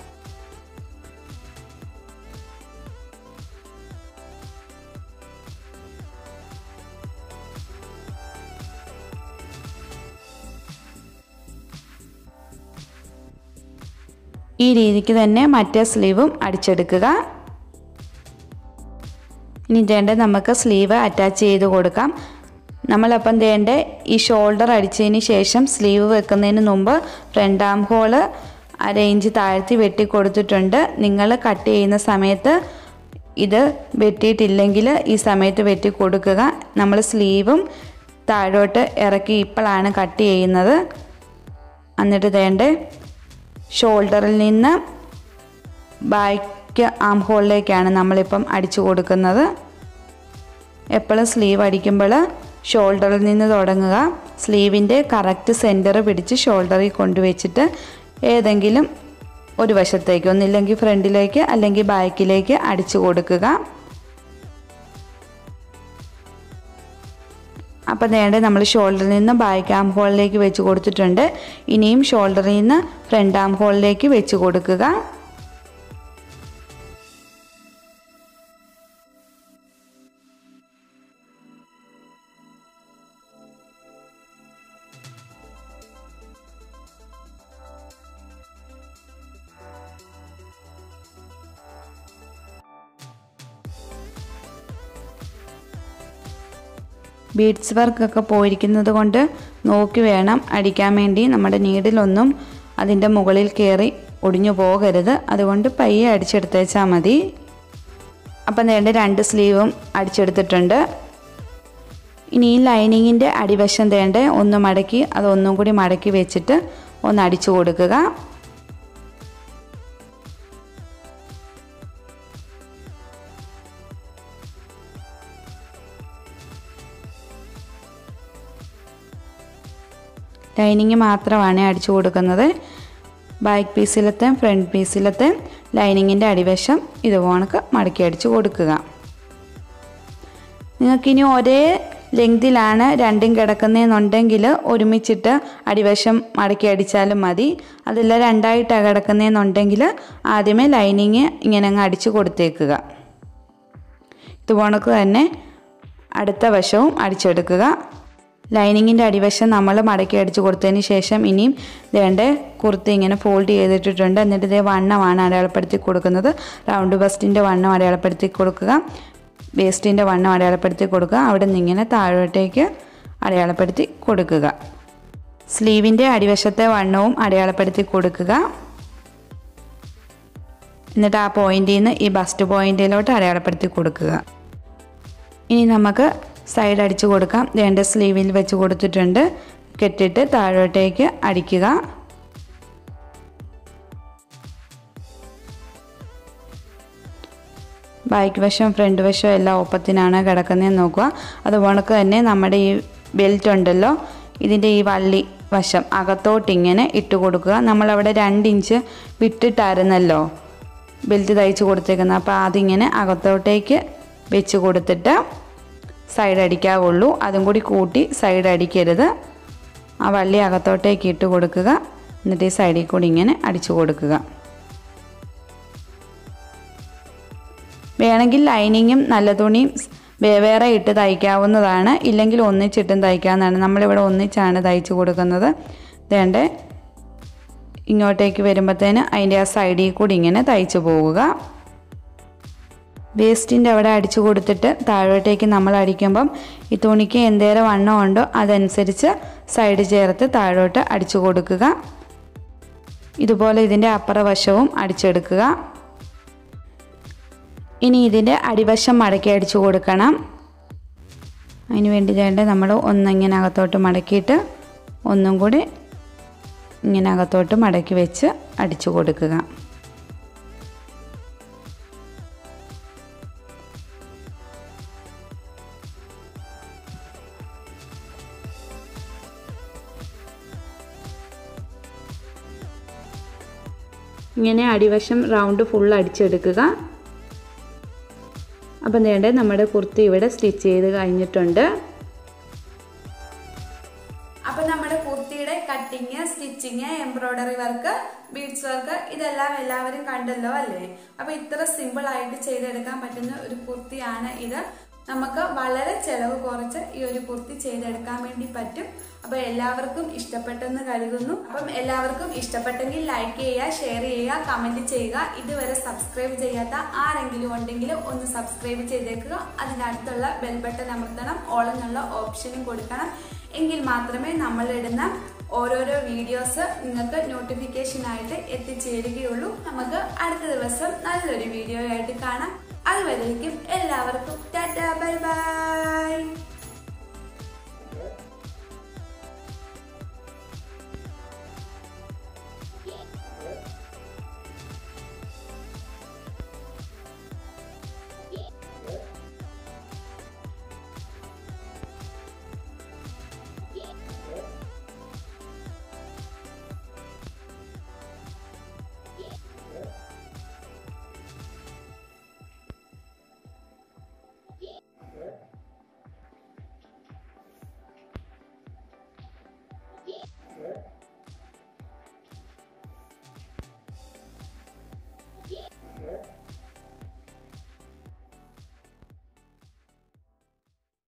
Speaker 2: ഈ രീതിക്ക് തന്നെ മറ്റേ സ്ലീവും അടിച്ചെടുക്കുക. ഇനി വേണ്ട നമുക്ക് സ്ലീവ് അറ്റാച്ച് ചെയ്ത് കൊടുക്കാം. നമ്മളപ്പം വേണ്ട ഈ ഷോൾഡർ അടിച്ചതിന് ശേഷം സ്ലീവ് വെക്കുന്നതിന് മുമ്പ് ഫ്രണ്ട് ആം ഹോള് അര ഇഞ്ച് താഴ്ത്തി വെട്ടി കൊടുത്തിട്ടുണ്ട്. നിങ്ങൾ കട്ട് ചെയ്യുന്ന സമയത്ത് ഇത് വെട്ടിയിട്ടില്ലെങ്കിൽ ഈ സമയത്ത് വെട്ടി കൊടുക്കുക. നമ്മൾ സ്ലീവും താഴോട്ട് ഇറക്കി ഇപ്പോഴാണ് കട്ട് ചെയ്യുന്നത്. എന്നിട്ട് വേണ്ട ഷോൾഡറിൽ നിന്ന് ബാക്ക് ആം ഹോളിലേക്കാണ് നമ്മളിപ്പം അടിച്ചു കൊടുക്കുന്നത്. എപ്പോഴും സ്ലീവ് അടിക്കുമ്പോൾ ഷോൾഡറിൽ നിന്ന് തുടങ്ങുക. സ്ലീവിൻ്റെ കറക്റ്റ് സെൻറ്റർ പിടിച്ച് ഷോൾഡറിൽ കൊണ്ടുവച്ചിട്ട് ഏതെങ്കിലും ഒരു വശത്തേക്ക്, ഒന്നില്ലെങ്കിൽ ഫ്രണ്ടിലേക്ക് അല്ലെങ്കിൽ ബാക്കിലേക്ക് അടിച്ചു കൊടുക്കുക. അപ്പം നേരെ നമ്മൾ ഷോൾഡറിൽ നിന്ന് ബാക്ക് ആം ഹോളിലേക്ക് വെച്ച് കൊടുത്തിട്ടുണ്ട്. ഇനിയും ഷോൾഡറിൽ നിന്ന് ഫ്രണ്ട് ആം ഹോളിലേക്ക് വെച്ച് കൊടുക്കുക. ബീഡ്സ് വർക്കൊക്കെ പോയിരിക്കുന്നത് കൊണ്ട് നോക്കി വേണം അടിക്കാൻ വേണ്ടി. നമ്മുടെ നീഡിലൊന്നും അതിൻ്റെ മുകളിൽ കയറി ഒടിഞ്ഞു പോകരുത്. അതുകൊണ്ട് പയ്യെ അടിച്ചെടുത്തേച്ചാൽ മതി. അപ്പം നേരെ രണ്ട് സ്ലീവും അടിച്ചെടുത്തിട്ടുണ്ട്. ഇനി ഈ ലൈനിങ്ങിൻ്റെ അടിവശം തേണ്ട ഒന്ന് മടക്കി അതൊന്നും കൂടി മടക്കി വെച്ചിട്ട് ഒന്ന് അടിച്ചു കൊടുക്കുക. ലൈനിങ് മാത്രമാണ് അടിച്ചു കൊടുക്കുന്നത്. ബാക്ക് പീസിലത്തെ ഫ്രണ്ട് പീസിലത്തെ ലൈനിങ്ങിൻ്റെ അടിവശം ഇതുപോണക്ക് മടക്കി അടിച്ചു കൊടുക്കുക. നിങ്ങൾക്കിനി ഒരേ ലെങ്തിലാണ് രണ്ടും കിടക്കുന്നതെന്നുണ്ടെങ്കിൽ ഒരുമിച്ചിട്ട് അടിവശം മടക്കി അടിച്ചാലും മതി. അതല്ല രണ്ടായിട്ടാണ് കിടക്കുന്നതെന്നുണ്ടെങ്കിൽ ആദ്യമേ ലൈനിങ് ഇങ്ങനെ അങ്ങ് അടിച്ചു കൊടുത്തേക്കുക. ഇതുപോണക്ക് തന്നെ അടുത്ത വശവും അടിച്ചെടുക്കുക. ലൈനിങ്ങിൻ്റെ അടിവശം നമ്മൾ മടക്കി അടിച്ചു കൊടുത്തതിന് ശേഷം ഇനിയും വേണ്ട കുർത്തി ഇങ്ങനെ ഫോൾഡ് ചെയ്തിട്ടിട്ടുണ്ട്. എന്നിട്ട് ഇതേ വണ്ണമാണ് അടയാളപ്പെടുത്തി കൊടുക്കുന്നത്. റൗണ്ട് ബസ്റ്റിൻ്റെ വണ്ണം അടയാളപ്പെടുത്തി കൊടുക്കുക, വേസ്റ്റിൻ്റെ വണ്ണം അടയാളപ്പെടുത്തി കൊടുക്കുക. അവിടെ നിന്ന് ഇങ്ങനെ താഴോട്ടേക്ക് അടയാളപ്പെടുത്തി കൊടുക്കുക. സ്ലീവിൻ്റെ അടിവശത്തെ വണ്ണവും അടയാളപ്പെടുത്തി കൊടുക്കുക. എന്നിട്ട് ആ പോയിന്റിൽ നിന്ന് ഈ ബസ്റ്റ് പോയിന്റിലോട്ട് അടയാളപ്പെടുത്തി കൊടുക്കുക. ഇനി നമുക്ക് സൈഡ് അടിച്ചു കൊടുക്കാം. രണ്ട് സ്ലീവിൽ വെച്ച് കൊടുത്തിട്ടുണ്ട്. കെട്ടിട്ട് താഴോട്ടേക്ക് അടിക്കുക. ബാക്ക് വശം ഫ്രണ്ട് വശം എല്ലാം ഒപ്പത്തിനാണ് കിടക്കുന്നതെന്ന് നോക്കുക. അതുപോലെ തന്നെ നമ്മുടെ ഈ ബെൽറ്റ് ഉണ്ടല്ലോ, ഇതിൻ്റെ ഈ വള്ളി വശം അകത്തോട്ടിങ്ങനെ ഇട്ട് കൊടുക്കുക. നമ്മളവിടെ രണ്ട് ഇഞ്ച് വിട്ടിട്ടായിരുന്നല്ലോ ബെൽറ്റ് തയ്ച്ച് കൊടുത്തേക്കുന്നത്. അപ്പോൾ അതിങ്ങനെ അകത്തോട്ടേക്ക് വെച്ച് കൊടുത്തിട്ട് സൈഡ് അടിക്കാവുള്ളൂ. അതും കൂടി കൂട്ടി സൈഡ് അടിക്കരുത്. ആ വള്ളി അകത്തോട്ടേക്ക് ഇട്ട് കൊടുക്കുക. എന്നിട്ട് ഈ സൈഡിൽ കൂടി ഇങ്ങനെ അടിച്ചു കൊടുക്കുക. വേണമെങ്കിൽ ലൈനിങ്ങും നല്ല തുണിയും വേറെ ഇട്ട് തയ്ക്കാവുന്നതാണ്, ഇല്ലെങ്കിൽ ഒന്നിച്ചിട്ടും തയ്ക്കാവുന്നതാണ്. നമ്മളിവിടെ ഒന്നിച്ചാണ് തയ്ച്ച് കൊടുക്കുന്നത്. വേണ്ട ഇങ്ങോട്ടേക്ക് വരുമ്പോഴത്തേന് അതിൻ്റെ ആ സൈഡിൽ കൂടി ഇങ്ങനെ തയ്ച്ചു പോവുക. വേസ്റ്റിൻ്റെ അവിടെ അടിച്ചു കൊടുത്തിട്ട് താഴോട്ടേക്ക് നമ്മൾ അടിക്കുമ്പം ഈ തുണിക്ക് എന്തേരം വണ്ണം ഉണ്ടോ അതനുസരിച്ച് സൈഡ് ചേർത്ത് താഴോട്ട് അടിച്ചു കൊടുക്കുക. ഇതുപോലെ ഇതിൻ്റെ അപ്പുറ വശവും അടിച്ചെടുക്കുക. ഇനി ഇതിൻ്റെ അടിവശം മടക്കി അടിച്ചു കൊടുക്കണം. അതിന് വേണ്ടി വേണ്ട നമ്മൾ ഒന്നിങ്ങനെ അകത്തോട്ട് മടക്കിയിട്ട് ഒന്നും കൂടി ഇങ്ങനെ അകത്തോട്ട് മടക്കി വെച്ച് അടിച്ചു കൊടുക്കുക. ഇങ്ങനെ അടിവശം റൗണ്ട് ഫുൾ അടിച്ചെടുക്കുക. അപ്പം വേണ്ടേ നമ്മുടെ കുർത്തി ഇവിടെ സ്റ്റിച്ച് ചെയ്ത് കഴിഞ്ഞിട്ടുണ്ട്.
Speaker 1: അപ്പം നമ്മുടെ കുർത്തിയുടെ cutting, stitching, embroidery work, beads work ഇതെല്ലാം എല്ലാവരും കണ്ടല്ലോ അല്ലേ? അപ്പൊ ഇത്ര സിമ്പിൾ ആയിട്ട് ചെയ്തെടുക്കാൻ പറ്റുന്ന ഒരു കുർത്തിയാണ് ഇത്. നമുക്ക് വളരെ ചെലവ് കുറച്ച് ഈ ഒരു കുർത്തി ചെയ്തെടുക്കാൻ വേണ്ടി പറ്റും. അപ്പൊ എല്ലാവർക്കും ഇഷ്ടപ്പെട്ടെന്ന് കരുതുന്നു. അപ്പം എല്ലാവർക്കും ഇഷ്ടപ്പെട്ടെങ്കിൽ ലൈക്ക് ചെയ്യുക, ഷെയർ ചെയ്യുക, കമന്റ് ചെയ്യുക. ഇതുവരെ സബ്സ്ക്രൈബ് ചെയ്യാത്ത ആരെങ്കിലും ഉണ്ടെങ്കിൽ ഒന്ന് സബ്സ്ക്രൈബ് ചെയ്തേക്കുക. അതിനടുത്തുള്ള ബെൽ ബട്ടൺ അമർത്തണം, ഓൾ എന്നുള്ള ഓപ്ഷനും കൊടുക്കണം. എങ്കിൽ മാത്രമേ നമ്മളിടുന്ന ഓരോരോ വീഡിയോസ് നിങ്ങൾക്ക് നോട്ടിഫിക്കേഷൻ ആയിട്ട് എത്തിച്ചേരുകയുള്ളൂ. നമുക്ക് അടുത്ത ദിവസം നല്ലൊരു വീഡിയോ ആയിട്ട് കാണാം. അതുവരേക്കും എല്ലാവർക്കും ടാറ്റാ, ബൈ ബൈ.